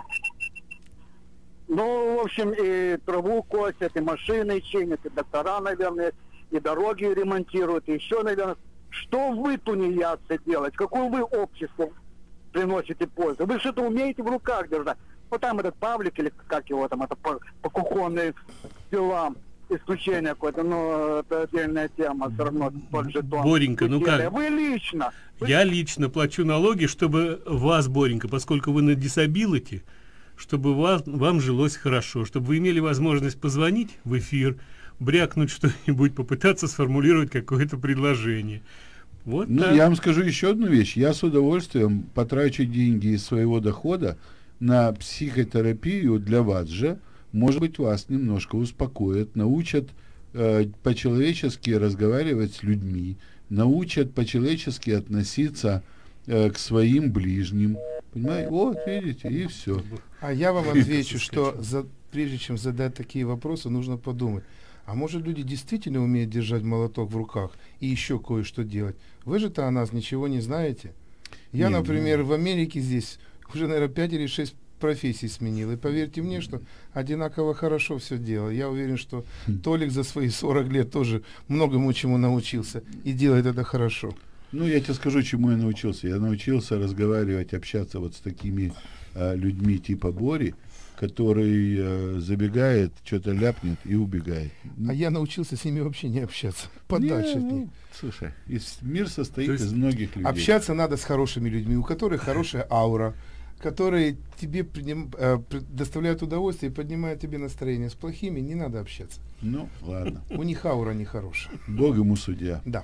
Ну, в общем, и траву косят, и машины чинят, и доктора, наверное, и дороги ремонтируют, и еще, наверное. Что вы, тунеядцы, делать? Какую вы обществу приносите пользу? Вы что-то умеете в руках держать? Вот там этот Павлик, или как его там, это по, по кухонным делам, исключение какое-то, но это отдельная тема, все равно тот же тон. Боренька, ну Исключение. как? Вы лично. Вы Я лично плачу налоги, чтобы вас, Боренька, поскольку вы на disability, чтобы вас, вам жилось хорошо, чтобы вы имели возможность позвонить в эфир, брякнуть что-нибудь, попытаться сформулировать какое-то предложение. Вот Ну, так. я вам скажу еще одну вещь. Я с удовольствием потрачу деньги из своего дохода на психотерапию для вас же. Может быть, вас немножко успокоят, научат э, по-человечески разговаривать с людьми, научат по-человечески относиться э, к своим ближним. Понимаете? Вот, видите, и все. А я вам отвечу, что за, прежде чем задать такие вопросы, нужно подумать. А может, люди действительно умеют держать молоток в руках и еще кое-что делать? Вы же-то о нас ничего не знаете. Я, Не, например, в Америке здесь уже, наверное, пять или шесть профессий сменил. И поверьте мне, что одинаково хорошо все делал. Я уверен, что Толик за свои сорок лет тоже многому чему научился и делает это хорошо. Ну, я тебе скажу, чему я научился. Я научился разговаривать, общаться вот с такими э, людьми типа Бори, который э, забегает, что-то ляпнет и убегает. А я научился с ними вообще не общаться. Подальше Не, от ну, них. Слушай, из- мир состоит То есть из многих людей. Общаться надо с хорошими людьми, у которых хорошая аура, которые тебе приним- э, предоставляют удовольствие и поднимают тебе настроение. С плохими не надо общаться. Ну, ладно. У них аура нехорошая. Бог ему судья. Да.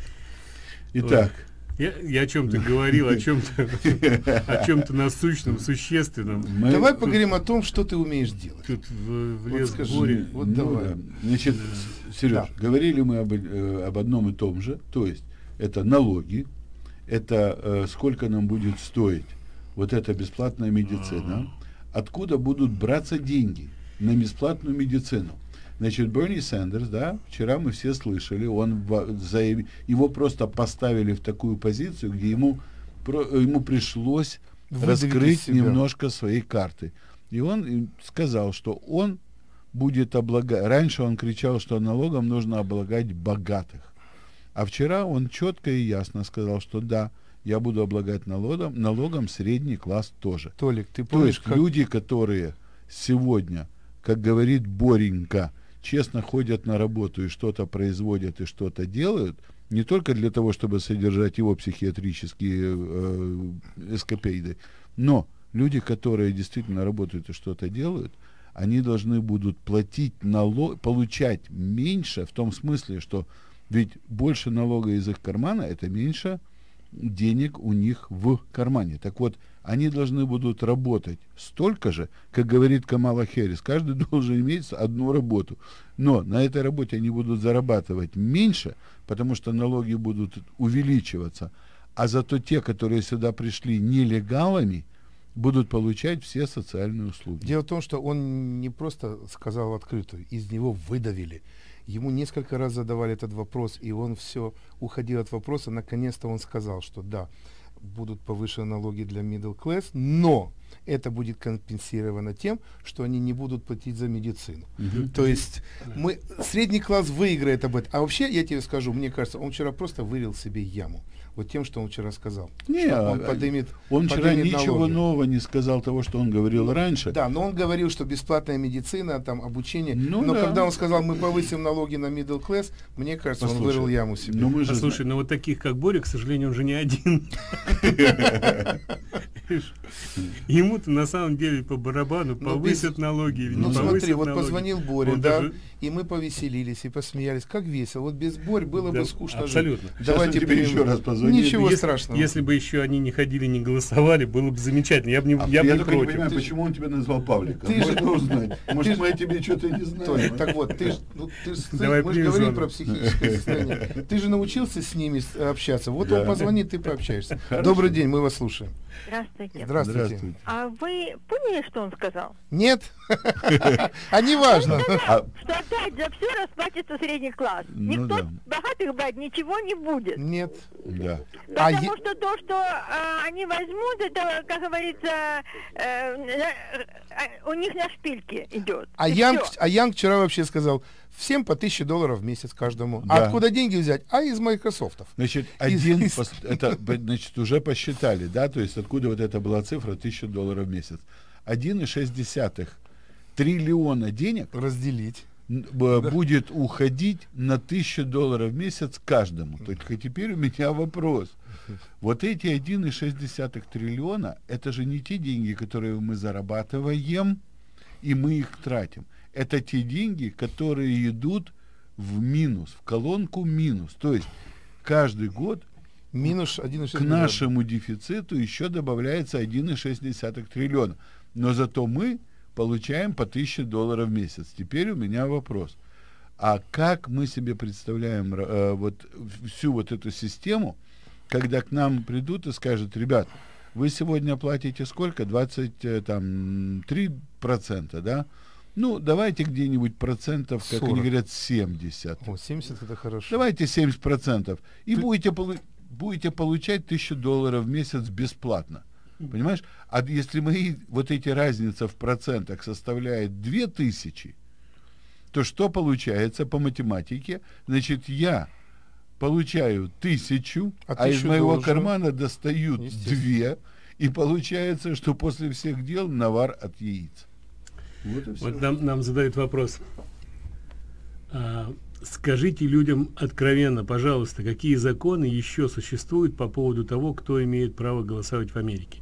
Итак. Я, я о чем-то говорил, о чем-то о чем-то насущном, существенном. Мы Давай тут- поговорим о том, что ты умеешь делать. Тут в- Вот влез скажи, Боря. вот Ну давай. да. Значит, Сереж, Да. говорили мы об, э, об одном и том же, то есть это налоги, это э, сколько нам будет стоить вот эта бесплатная медицина, откуда будут браться деньги на бесплатную медицину. Значит, Берни Сандерс, да, вчера мы все слышали, он в- заяв- его просто поставили в такую позицию, где ему, про- ему пришлось Выдавить из раскрыть себя. немножко свои карты. И он им сказал, что он будет облагать... Раньше он кричал, что налогом нужно облагать богатых. А вчера он четко и ясно сказал, что да, я буду облагать налогом, налогом средний класс тоже. Толик, ты То помнишь, есть как... люди, которые сегодня, как говорит Боренька, честно ходят на работу и что-то производят и что-то делают, не только для того, чтобы содержать его психиатрические э, эскапейды, но люди, которые действительно работают и что-то делают, они должны будут платить налог, получать меньше, в том смысле, что ведь больше налога из их кармана, это меньше денег у них в кармане. Так вот, они должны будут работать столько же, как говорит Камала Хэррис, каждый должен иметь одну работу. Но на этой работе они будут зарабатывать меньше, потому что налоги будут увеличиваться. А зато те, которые сюда пришли нелегалами, будут получать все социальные услуги. Дело в том, что он не просто сказал открытую, из него выдавили. Ему несколько раз задавали этот вопрос, и он все уходил от вопроса. Наконец-то он сказал, что да, будут повышены налоги для middle class, но это будет компенсировано тем, что они не будут платить за медицину. Mm-hmm. То есть мы, средний класс выиграет об этом. А вообще, я тебе скажу, мне кажется, он вчера просто вырыл себе яму. Вот тем, что он вчера сказал. Не, он подымет, он вчера подымет ничего налоги. нового не сказал того, что он говорил ну, раньше. Да, но он говорил, что бесплатная медицина, там обучение. Ну, но да. когда он сказал, мы повысим налоги на middle class, мне кажется, Послушай, он вырыл яму себе. Ну, мы же Послушай, ну вот таких, как Боря, к сожалению, он же не один. Ему-то на самом деле по барабану повысят налоги или не Ну повысят смотри, вот налоги. позвонил Боря, Он да, даже- и мы повеселились и посмеялись. Как весело. Вот без Борь было Да, бы скучно абсолютно. жить. Сейчас Давайте он тебе примем- еще раз позвонит. Ничего если, страшного. Если бы еще они не ходили, не голосовали, было бы замечательно. Я бы не, А я бы я не только не против. понимаю, почему он тебя назвал Павликом. Ты же- Можно узнать. Может, ты мы ж- о тебе что-то не знаем. Толик, так вот, ты, ж- ну, ты ж- ты- Давай мы же примем говорим звонок. про психическое состояние. Ты же научился с ними с- общаться. Вот Да. он позвонит, ты пообщаешься. Хорошо. Добрый день, мы вас слушаем. Здравствуйте. Здравствуйте. Здравствуйте. А вы поняли, что он сказал? Нет? А не важно. А, Что опять за все расплатится средний класс. Ну Никто да. богатых брать ничего не будет. Нет. да. А Потому е- что то, что а, они возьмут, это, как говорится, э, э, у них на шпильке идет. А И Янг, всё. а Янг вчера вообще сказал, всем по тысяче долларов в месяц каждому. А Да. откуда деньги взять? А из Майкрософтов. Значит, Из- один, из- пос- это, б- значит, уже посчитали, да, то есть откуда вот эта была цифра тысяча долларов в месяц. один и шесть десятых триллиона денег Разделить. н- б- будет уходить на тысячу долларов в месяц каждому. Только теперь у меня вопрос. Вот эти один и шесть десятых триллиона, это же не те деньги, которые мы зарабатываем, и мы их тратим. Это те деньги, которые идут в минус, в колонку минус. То есть каждый год Минус один и шесть к нашему дефициту еще добавляется один и шесть десятых триллиона. Но зато мы получаем по тысяче долларов в месяц. Теперь у меня вопрос. А как мы себе представляем э, вот всю вот эту систему, когда к нам придут и скажут: ребят, вы сегодня платите сколько? двадцать три процента, да? Ну, давайте где-нибудь процентов, как сорок. они говорят, семьдесят. О, семьдесят это хорошо. Давайте семьдесят процентов. И Ты- будете, полу- будете получать тысячу долларов в месяц бесплатно. Понимаешь? А если мои вот эти разница в процентах составляет две тысячи, то что получается по математике? Значит, я получаю тысячу, А а, из тысячу моего должен- кармана достают Естественно. две, и получается, что после всех дел навар от яиц. Вот и всё. Вот нам, нам задают вопрос. А, скажите людям откровенно, пожалуйста, какие законы еще существуют по поводу того, кто имеет право голосовать в Америке?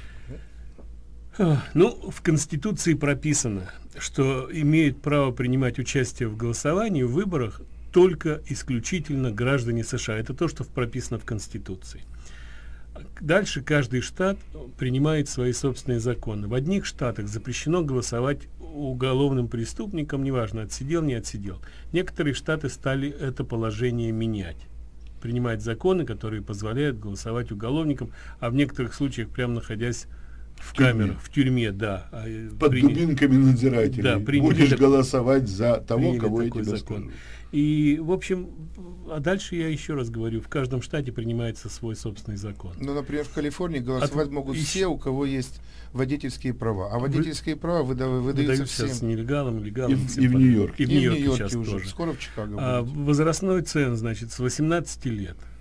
А, Ну, в Конституции прописано, что имеют право принимать участие в голосовании, в выборах только исключительно граждане США. Это то, что прописано в Конституции. Дальше каждый штат принимает свои собственные законы. В одних штатах запрещено голосовать уголовным преступникам, неважно, отсидел, не отсидел. Некоторые штаты стали это положение менять, принимать законы, которые позволяют голосовать уголовникам, а в некоторых случаях прямо находясь в, В тюрьме. камерах, в тюрьме, да. а, э, Под приня- дубинками надзирателей. Да, приняли будешь так- голосовать за того, приняли кого я такой тебе закон. скажу. И, в общем, а дальше я еще раз говорю, в каждом штате принимается свой собственный закон. Ну, например, в Калифорнии голосовать От- могут и- все, у кого есть водительские права. А водительские права выда- выдаются Выдают сейчас всем. нелегалам, легалам. И в- всем и в подряд. Нью-Йорке. И в И в Нью-Йорке Нью-Йорке сейчас уже. тоже. Скоро в Чикаго А, будет. возрастной цен, значит, с восемнадцати лет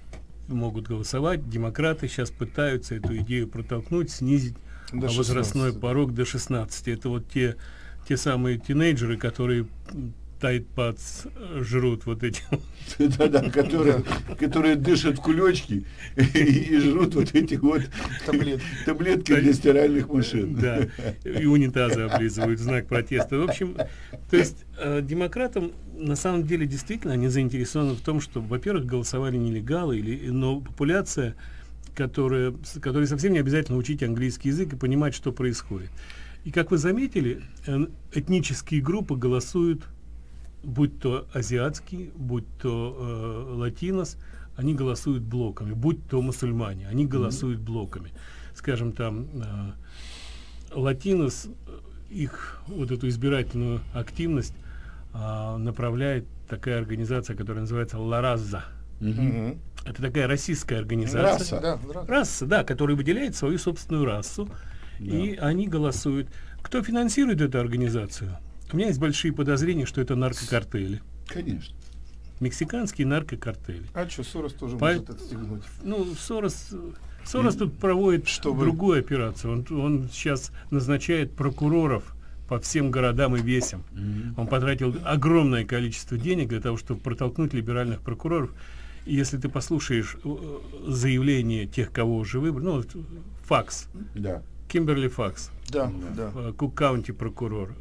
могут голосовать. Демократы сейчас пытаются эту идею протолкнуть, снизить До возрастной порог до шестнадцати. Это вот те, те самые тинейджеры, которые тайт-падс жрут вот эти. Да-да, которые, которые дышат в кулечки и жрут вот эти вот таблетки для стиральных машин. Да, и унитазы облизывают в знак протеста. В общем, то есть э, демократам на самом деле действительно они заинтересованы в том, чтобы, во-первых, голосовали нелегалы, или, но популяция, которая, которой совсем не обязательно учить английский язык и понимать, что происходит. И как вы заметили, э, этнические группы голосуют, будь то азиатские, будь то э, латинос, они голосуют блоками, будь то мусульмане, они голосуют mm-hmm. блоками. Скажем, там э, латинос, их вот эту избирательную активность э, направляет такая организация, которая называется Ла Раза. Mm-hmm. Это такая российская организация. Раса, да, раса, да, которая выделяет свою собственную расу. Да. И они голосуют. Кто финансирует эту организацию? У меня есть большие подозрения, что это наркокартели. Конечно. Мексиканские наркокартели. А что, Сорос тоже По... может отстегнуть? Ну, Сорос, Сорос И... тут проводит Чтобы... другую операцию. Он, он сейчас назначает прокуроров по всем городам и весям. Mm-hmm. Он потратил огромное количество денег для того, чтобы протолкнуть либеральных прокуроров. И если ты послушаешь заявление тех, кого уже выбрали, ну, Факс. Да. Кимберли Факс. Да, да. Кук-каунти прокурор.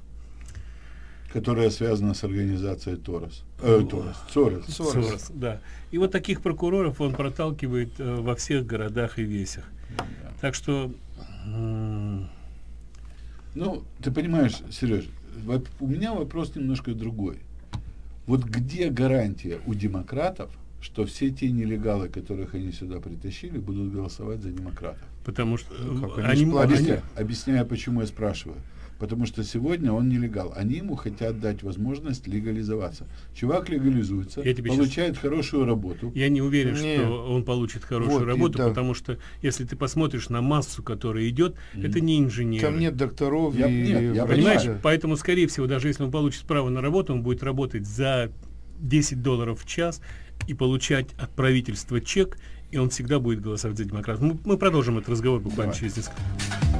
Которая связана с организацией Торос. Э, Торос. Сорос. Сорос. Сорос, да. И вот таких прокуроров он проталкивает э, во всех городах и весях. Да. Так что... М- ну, ты понимаешь, Сереж, у меня вопрос немножко другой. Вот где гарантия у демократов, что все те нелегалы, которых они сюда притащили, будут голосовать за демократов? Потому что... Ну, они, они, объясняю, объясняю, почему я спрашиваю. Потому что сегодня он нелегал. Они ему хотят дать возможность легализоваться. Чувак легализуется, получает сейчас... хорошую работу. Я не уверен, Нет. что он получит хорошую вот, работу, да. потому что если ты посмотришь на массу, которая идет, mm. это не инженер. Там нет докторов. Я, и... нет, я Понимаешь? понимаю. Поэтому, скорее всего, даже если он получит право на работу, он будет работать за десять долларов в час и получать от правительства чек, и он всегда будет голосовать за демократов. Мы, мы продолжим этот разговор буквально Давай. через несколько минут.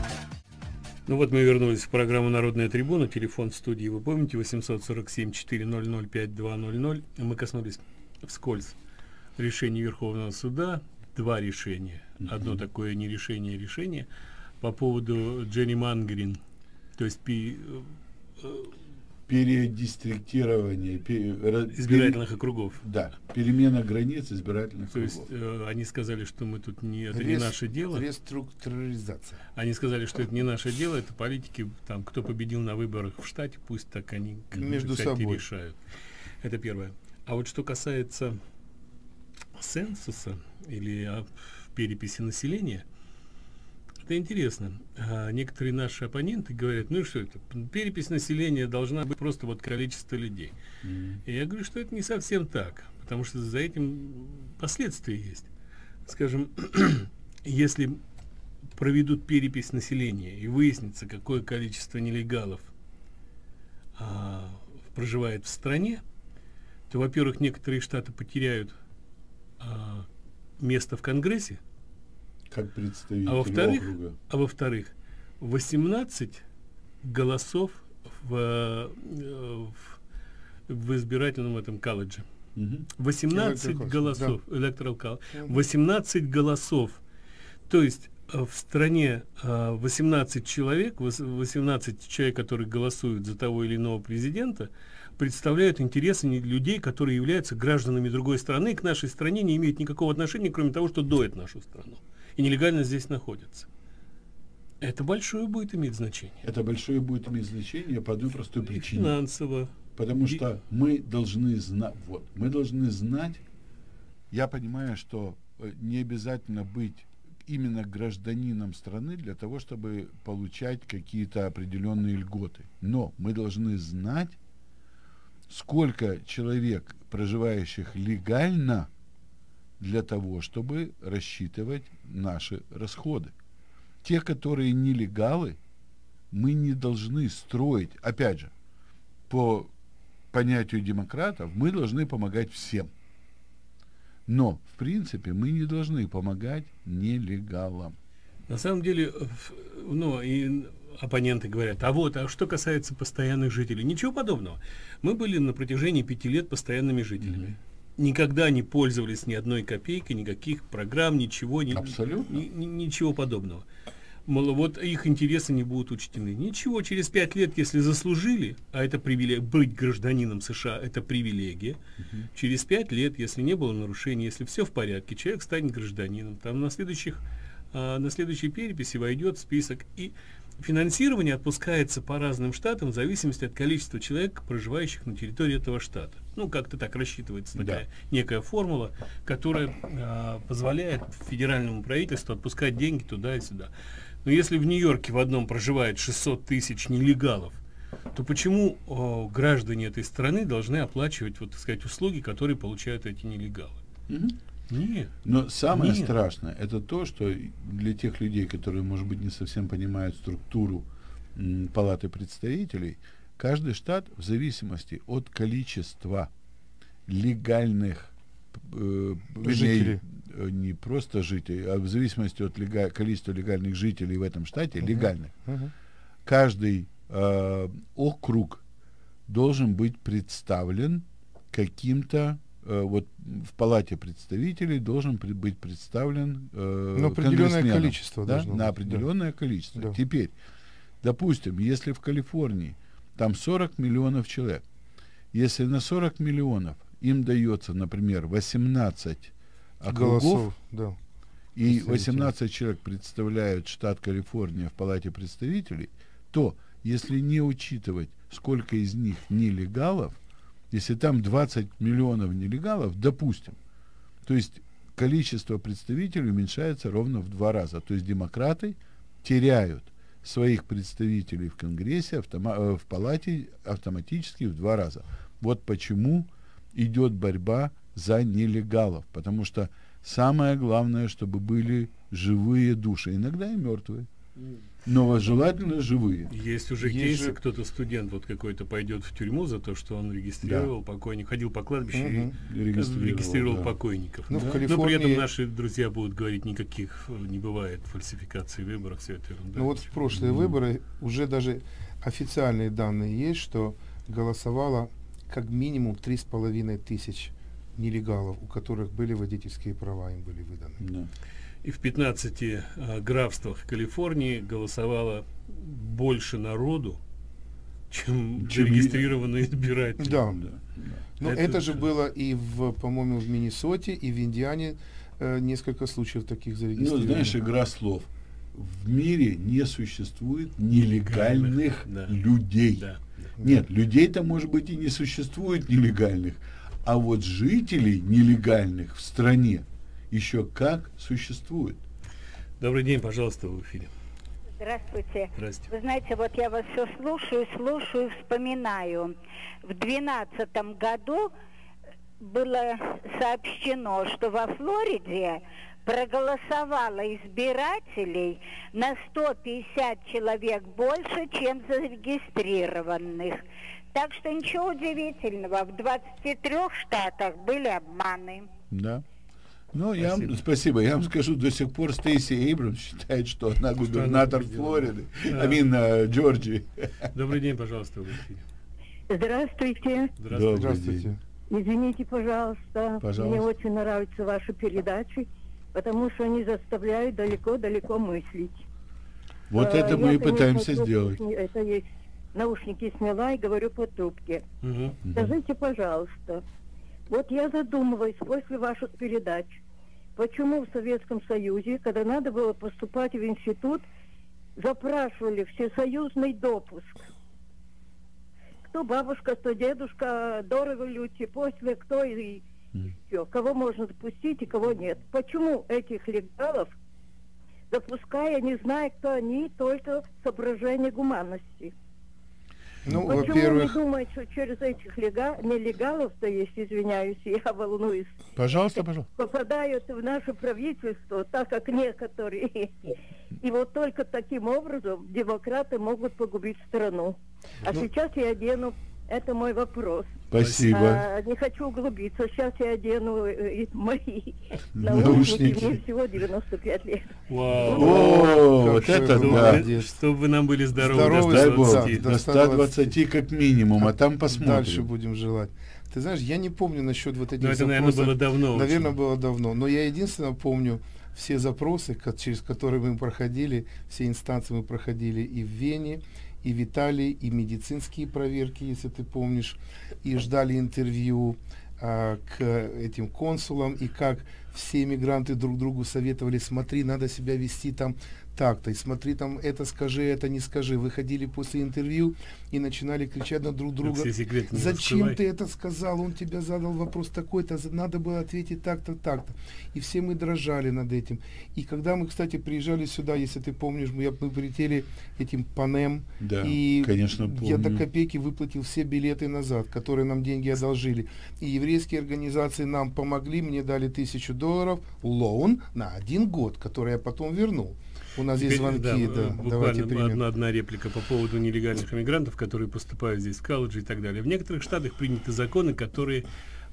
Ну вот мы вернулись в программу «Народная трибуна». Телефон в студии, вы помните, восемьсот сорок семь четыреста пять два ноль ноль. Мы коснулись вскользь решения Верховного суда. Два решения. Mm-hmm. Одно такое не решение, а решение по поводу gerrymandering. То есть пи, передистриктирование пер, избирательных пере, округов. Да, перемена границ избирательных То округов. есть э, они сказали, что мы тут не, это Рес, не наше дело. Реструктуризация. Они сказали, что это не наше дело, это политики, там, кто победил на выборах в штате, пусть так они между собой решают. Это первое. А вот что касается цензуса или а, переписи населения, это интересно. А, некоторые наши оппоненты говорят, ну и что это? Перепись населения должна быть просто вот количество людей. Mm. И я говорю, что это не совсем так, потому что за этим последствия есть. Скажем, если проведут перепись населения и выяснится, какое количество нелегалов а, проживает в стране, то, во-первых, некоторые штаты потеряют а, место в Конгрессе, как представитель а во-вторых, округа. А во-вторых, восемнадцать голосов в, в, в избирательном этом колледже. Угу. восемнадцать голосов. Да. Electoral college. восемнадцать голосов. То есть в стране восемнадцать человек, восемнадцать человек, которые голосуют за того или иного президента, представляют интересы людей, которые являются гражданами другой страны, и к нашей стране не имеют никакого отношения, кроме того, что доят нашу страну. И нелегально здесь находятся. Это большое будет иметь значение. Это большое будет иметь значение по одной простой причине. Финансово. Потому и... что мы должны знать, вот, мы должны знать, я понимаю, что не обязательно быть именно гражданином страны для того, чтобы получать какие-то определенные льготы. Но мы должны знать, сколько человек, проживающих легально, для того, чтобы рассчитывать наши расходы. Те, которые нелегалы, мы не должны строить, опять же, по понятию демократов, мы должны помогать всем. Но, в принципе, мы не должны помогать нелегалам. На самом деле, ну, и оппоненты говорят, а вот, а что касается постоянных жителей, ничего подобного. Мы были на протяжении пяти лет постоянными жителями. Mm-hmm. Никогда не пользовались ни одной копейкой, никаких программ, ничего, ни, Абсолютно. Ни, ни, ничего подобного. Мол, вот их интересы не будут учтены. Ничего, через пять лет, если заслужили, а это привилегия, быть гражданином США, это привилегия, uh-huh. через пять лет, если не было нарушений, если все в порядке, человек станет гражданином, там на следующих, а, на следующей переписи войдет в список, и финансирование отпускается по разным штатам в зависимости от количества человек, проживающих на территории этого штата. Ну, как-то так рассчитывается такая да. некая формула, которая а, позволяет федеральному правительству отпускать деньги туда и сюда. Но если в Нью-Йорке в одном проживает шестьсот тысяч нелегалов, то почему о, граждане этой страны должны оплачивать, вот, так сказать, услуги, которые получают эти нелегалы? Mm-hmm. Нет. Но самое Нет. страшное, это то, что для тех людей, которые, может быть, не совсем понимают структуру м, Палаты представителей, каждый штат в зависимости от количества легальных э, жителей, вернее, не просто жителей, а в зависимости от лега- количества легальных жителей в этом штате, uh-huh. легальных, uh-huh. каждый э, округ должен быть представлен каким-то, э, вот в Палате представителей должен при- быть представлен э, на определенное количество, да? должно на быть. определенное да. количество. Да. Теперь, допустим, если в Калифорнии там сорок миллионов человек, если на сорок миллионов им дается, например, восемнадцать округов, голосов, да, и восемнадцать человек представляют штат Калифорния в Палате представителей, то, если не учитывать, сколько из них нелегалов, если там двадцать миллионов нелегалов, допустим, то есть количество представителей уменьшается ровно в два раза. То есть демократы теряют своих представителей в Конгрессе, автома- в Палате автоматически в два раза. Вот почему идет борьба за нелегалов, потому что самое главное, чтобы были живые души, иногда и мертвые, но желательно живые. Есть уже Есть кейсы, же... кто-то студент вот какой-то пойдет в тюрьму за то, что он регистрировал да. покойников, ходил по кладбищу угу. и регистрировал, регистрировал да. покойников. Ну, да? в Калифорнии... Но при этом наши друзья будут говорить, никаких не бывает фальсификаций выборов, все это ерунда. Ну вот в прошлые mm. выборы уже даже официальные данные есть, что голосовало как минимум три с половиной тысяч нелегалов, у которых были водительские права, им были выданы. Да. И в пятнадцати э, графствах Калифорнии голосовало больше народу, чем, чем зарегистрированные избиратели. Да, да. да. Но это, это же было и, в, по-моему, в Миннесоте, и в Индиане э, несколько случаев таких зарегистрированных. Ну, знаешь, игра слов. В мире не существует нелегальных да. людей. Да. Нет, людей-то, может быть, и не существует нелегальных, а вот жителей нелегальных в стране еще как существует. Добрый день, пожалуйста, в эфире. Здравствуйте. Здравствуйте. Вы знаете, вот я вас все слушаю, слушаю, вспоминаю. В двенадцатом году было сообщено, что во Флориде проголосовало избирателей на сто пятьдесят человек больше, чем зарегистрированных. Так что ничего удивительного, в двадцати трёх штатах были обманы. Да. Ну, я вам, спасибо. Я вам скажу, до сих пор Стейси Эйбрамс считает, что она губернатор что Флориды, а мин Джорджии. Добрый день, пожалуйста, в эфире. Здравствуйте. Здравствуйте. Здравствуйте. Извините, пожалуйста. Пожалуйста. Мне очень нравятся ваши передачи, потому что они заставляют далеко-далеко мыслить. Вот а, это мы и пытаемся сделать. Это есть. Наушники сняла и говорю по трубке. Угу. Скажите, пожалуйста, вот я задумываюсь после ваших передач, почему в Советском Союзе, когда надо было поступать в институт, запрашивали всесоюзный допуск. Кто бабушка, кто дедушка, дорого люди, после кто и mm. все. Кого можно допустить и кого нет. Почему этих легалов, допуская, не зная, кто они, только соображение гуманности? Ну, почему во-первых... вы думаете, что через этих лега... нелегалов, то есть, извиняюсь, я волнуюсь, пожалуйста, пожалуйста, попадают в наше правительство, так как некоторые. И вот только таким образом демократы могут погубить страну. А ну... сейчас я одену Это мой вопрос. Спасибо. А, не хочу углубиться. Сейчас я одену э, мои наушники. Мне всего девяносто пять лет. Вау. О, вот это да. Чтобы вы нам были здоровы, Здоровы, Дай до бог, ста двадцати. до ста двадцати как минимум, а там посмотрим. Дальше будем желать. Ты знаешь, я не помню насчет вот этих Но это, запросов. наверное, было давно. Наверное, очень. было давно. Но я единственно помню все запросы, ко- через которые мы проходили, все инстанции мы проходили и в Вене, и в Италии, и медицинские проверки, если ты помнишь, и ждали интервью а, к этим консулам, и как все иммигранты друг другу советовали: смотри, надо себя вести там так-то, и смотри, там это скажи, это не скажи. Выходили после интервью и начинали кричать на друг друга: все секреты не зачем раскрывай. ты это сказал, он тебя задал вопрос такой-то, за- надо было ответить так-то, так-то. И все мы дрожали над этим. И когда мы, кстати, приезжали сюда, если ты помнишь, мы, мы прилетели этим Панем, Да, и конечно, я до помню. копейки выплатил все билеты назад, которые нам деньги одолжили. И еврейские организации нам помогли, мне дали тысячу долларов лоун на один год, который я потом вернул. У нас есть Теперь, звонки, да, да, буквально давайте примем. одна, одна реплика по поводу нелегальных иммигрантов, которые поступают здесь в колледжи и так далее. В некоторых штатах приняты законы, которые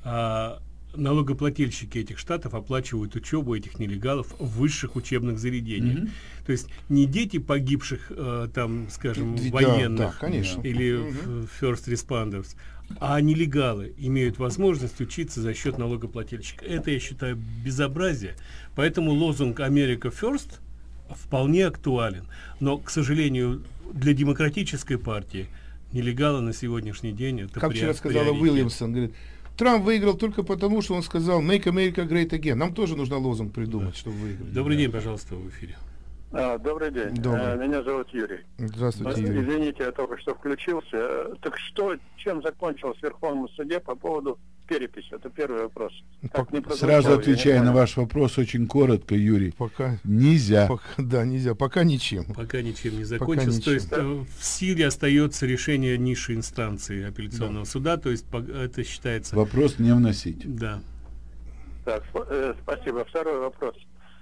а, налогоплательщики этих штатов оплачивают учебу этих нелегалов в высших учебных заведениях. Мгм. То есть не дети погибших, э, там, скажем, Да, военных да, конечно. или Мгм. в- first responders, а нелегалы имеют возможность учиться за счет налогоплательщика. Это, я считаю, безобразие. Поэтому лозунг «Америка first» вполне актуален. Но, к сожалению, для демократической партии нелегалы на сегодняшний день это Как приор- вчера сказала приоритет. Уильямсон, говорит, Трамп выиграл только потому, что он сказал «Make America Great Again». Нам тоже нужно лозунг придумать, чтобы выиграть. Добрый день, пожалуйста, в эфире. А, добрый день. Добрый. А, меня зовут Юрий. Здравствуйте, А, Юрий. Извините, я только что включился. А, Так что, чем закончилось в Верховном суде по поводу переписи? Это первый вопрос. Как не прозвучало, Сразу я не отвечая на понял. ваш вопрос очень коротко, Юрий. Пока Нельзя. Пока, да, нельзя. Пока ничем. Пока ничем не Пока закончилось. То ничем. есть э, в силе остается решение низшей инстанции апелляционного суда. То есть по- это считается... Вопрос не вносить. Да. Так, спа- э, спасибо. Второй вопрос.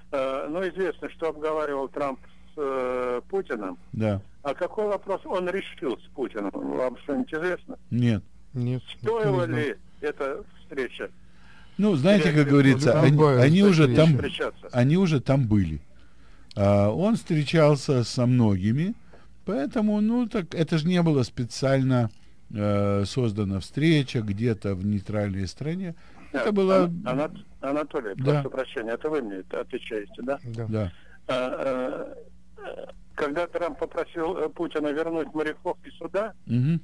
Э, ну, известно, что обговаривал Трамп с э, Путиным. Да. А какой вопрос он решил с Путиным? Вам что-нибудь известно? Нет. Нет. Стоила ли эта встреча? Ну, знаете, как Или- говорится, Ну, они, бывает, они кстати, уже есть там, встречаться. они уже там были. А, он встречался со многими, поэтому, ну, так, это же не было специально э, создана встреча где-то в нейтральной стране. Это Так, была... Ана- Анат- Анатолий, Да. прошу прощения, это вы мне это отвечаете, да? Да. А, э, Когда Трамп попросил э, Путина вернуть моряков из суда, Мгм.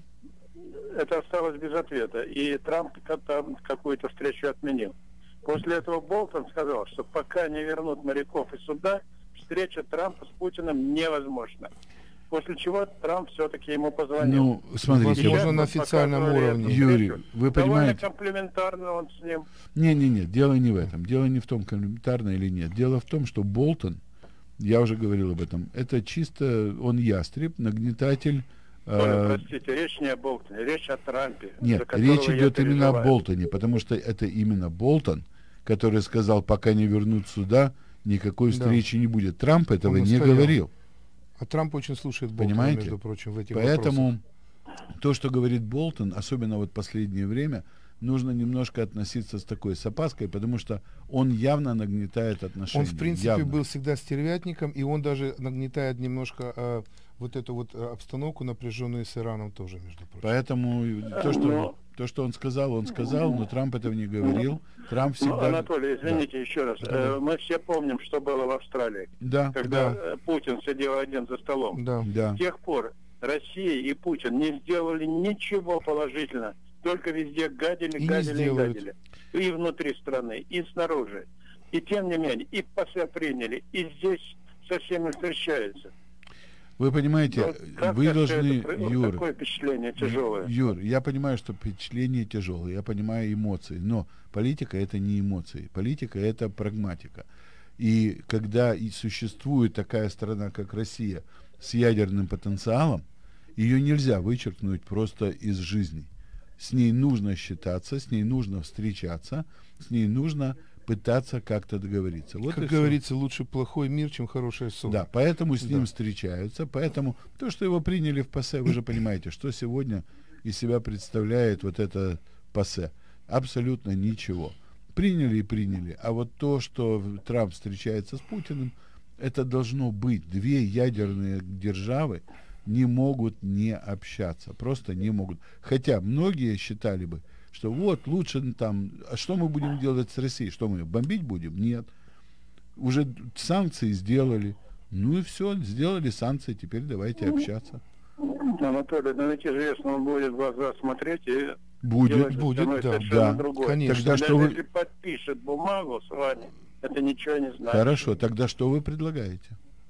это осталось без ответа. И Трамп ка- там какую-то встречу отменил. После этого Болтон сказал, что пока не вернут моряков из суда, встреча Трампа с Путиным невозможна. После чего Трамп все-таки ему позвонил. Ну, смотрите, Возможно, вот- на официальном уровне. Юрий, вы Довольно понимаете... комплиментарно он с ним. Не-не-не, дело не в этом. Дело не в том, комплиментарно или нет. Дело в том, что Болтон, я уже говорил об этом, это чисто он ястреб, нагнетатель. Толя, э, простите, речь не о Болтоне, речь о Трампе. за Нет, которого речь я идет именно о переживаю. Болтоне, потому что это именно Болтон, который сказал, пока не вернут сюда, никакой Да. встречи не будет. Трамп этого Он не настоял. говорил. А Трамп очень слушает Болтона, Понимаете? между прочим, в этих Поэтому вопросах. то, что говорит Болтон, особенно вот последнее время, нужно немножко относиться с такой с опаской, потому что он явно нагнетает отношения. Он, в принципе, явно. был всегда стервятником, и он даже нагнетает немножко э, вот эту вот э, обстановку напряженную с Ираном тоже, между прочим. Поэтому то, что, то, что он сказал, он сказал, но Трамп этого не говорил. Трамп Ну, всегда... Анатолий, извините еще раз. Да. Э, Мы все помним, что было в Австралии. Да. Когда Да. э, Путин сидел один за столом. Да. Да. С тех пор Россия и Путин не сделали ничего положительного. Только везде гадили, И не гадили, сделают. гадили. И внутри страны, и снаружи. И тем не менее, и ПАСЕ приняли, и здесь со всеми встречаются. Вы понимаете, Вот как вы как должны, это, вот Юр, такое впечатление тяжелое. Юр, я понимаю, что впечатление тяжелое, я понимаю эмоции, но политика это не эмоции, политика это прагматика. И когда и существует такая страна, как Россия, с ядерным потенциалом, ее нельзя вычеркнуть просто из жизни. С ней нужно считаться, с ней нужно встречаться, с ней нужно пытаться как-то договориться. Вот Как и всё. говорится, лучше плохой мир, чем хорошее сон. Да, поэтому с Да. ним встречаются, поэтому то, что его приняли в ПАСЕ, вы же понимаете, что сегодня из себя представляет вот это ПАСЕ? Абсолютно ничего. Приняли и приняли. А вот то, что Трамп встречается с Путиным, это должно быть. Две ядерные державы не могут не общаться. Просто не могут. Хотя многие считали бы, что вот лучше там... А что мы будем делать с Россией? Что мы ее бомбить будем? Нет. Уже санкции сделали. Ну и все, сделали санкции, теперь давайте общаться. Анатолий, ну ведь известно, он будет в глаза смотреть и... Будет, будет, да, да, конечно. Тогда Даже что вы... если подпишет бумагу с вами, это ничего не значит. Хорошо, тогда что вы предлагаете?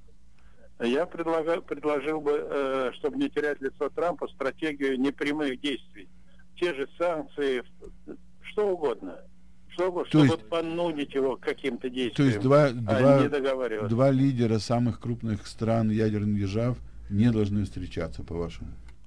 Я предлагаю, предложил бы, э, чтобы не терять лицо Трампа, стратегию непрямых действий. Те же санкции, что угодно. Что угодно, то чтобы есть, понудить его к каким-то действиям. То есть два, а два, два лидера самых крупных стран ядерных держав не должны встречаться, по-вашему?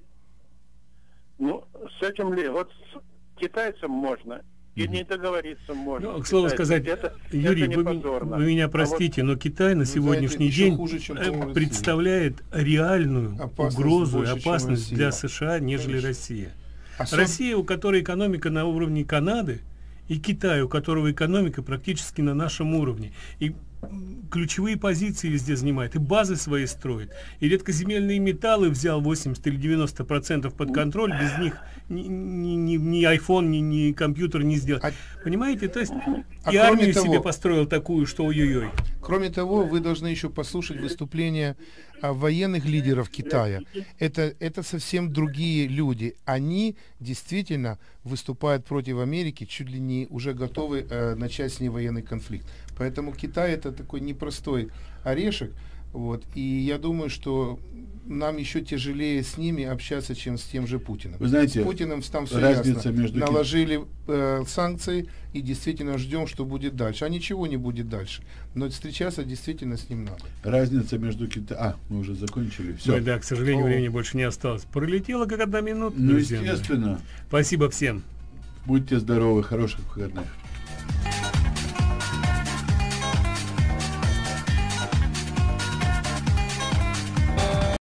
Ну, с этим ли, вот с китайцем можно, и не договориться можно. Ну, к слову сказать, это, Юрий, это вы, вы меня простите, а вот, но Китай на сегодняшний знаете, день хуже, чем представляет реальную опасность угрозу и опасность для США, нежели Конечно. Россия. Особ... Россия, у которой экономика на уровне Канады, и Китай, у которого экономика практически на нашем уровне. И ключевые позиции везде занимает, и базы свои строит, и редкоземельные металлы взял восемьдесят или девяносто процентов под контроль, без них ни, ни, ни, ни iPhone, ни, ни компьютер не сделать. А, Понимаете, то есть а и армию того, себе построил такую, что ой-ой-ой. Кроме того, вы должны еще послушать выступления а, военных лидеров Китая. Это, это совсем другие люди. Они действительно выступают против Америки, чуть ли не уже готовы э, начать с ней военный конфликт. Поэтому Китай это такой непростой орешек. Вот, и я думаю, что нам еще тяжелее с ними общаться, чем с тем же Путиным. Вы знаете, с Путиным там все разница ясно. Между Наложили э, санкции и действительно ждем, что будет дальше. А ничего не будет дальше. Но встречаться действительно с ним надо. Разница между Китаем... А, мы уже закончили. Все. Ой, да, к сожалению, О. времени больше не осталось. Пролетело как одна минута. Ну, естественно. Спасибо всем. Будьте здоровы, хороших выходных.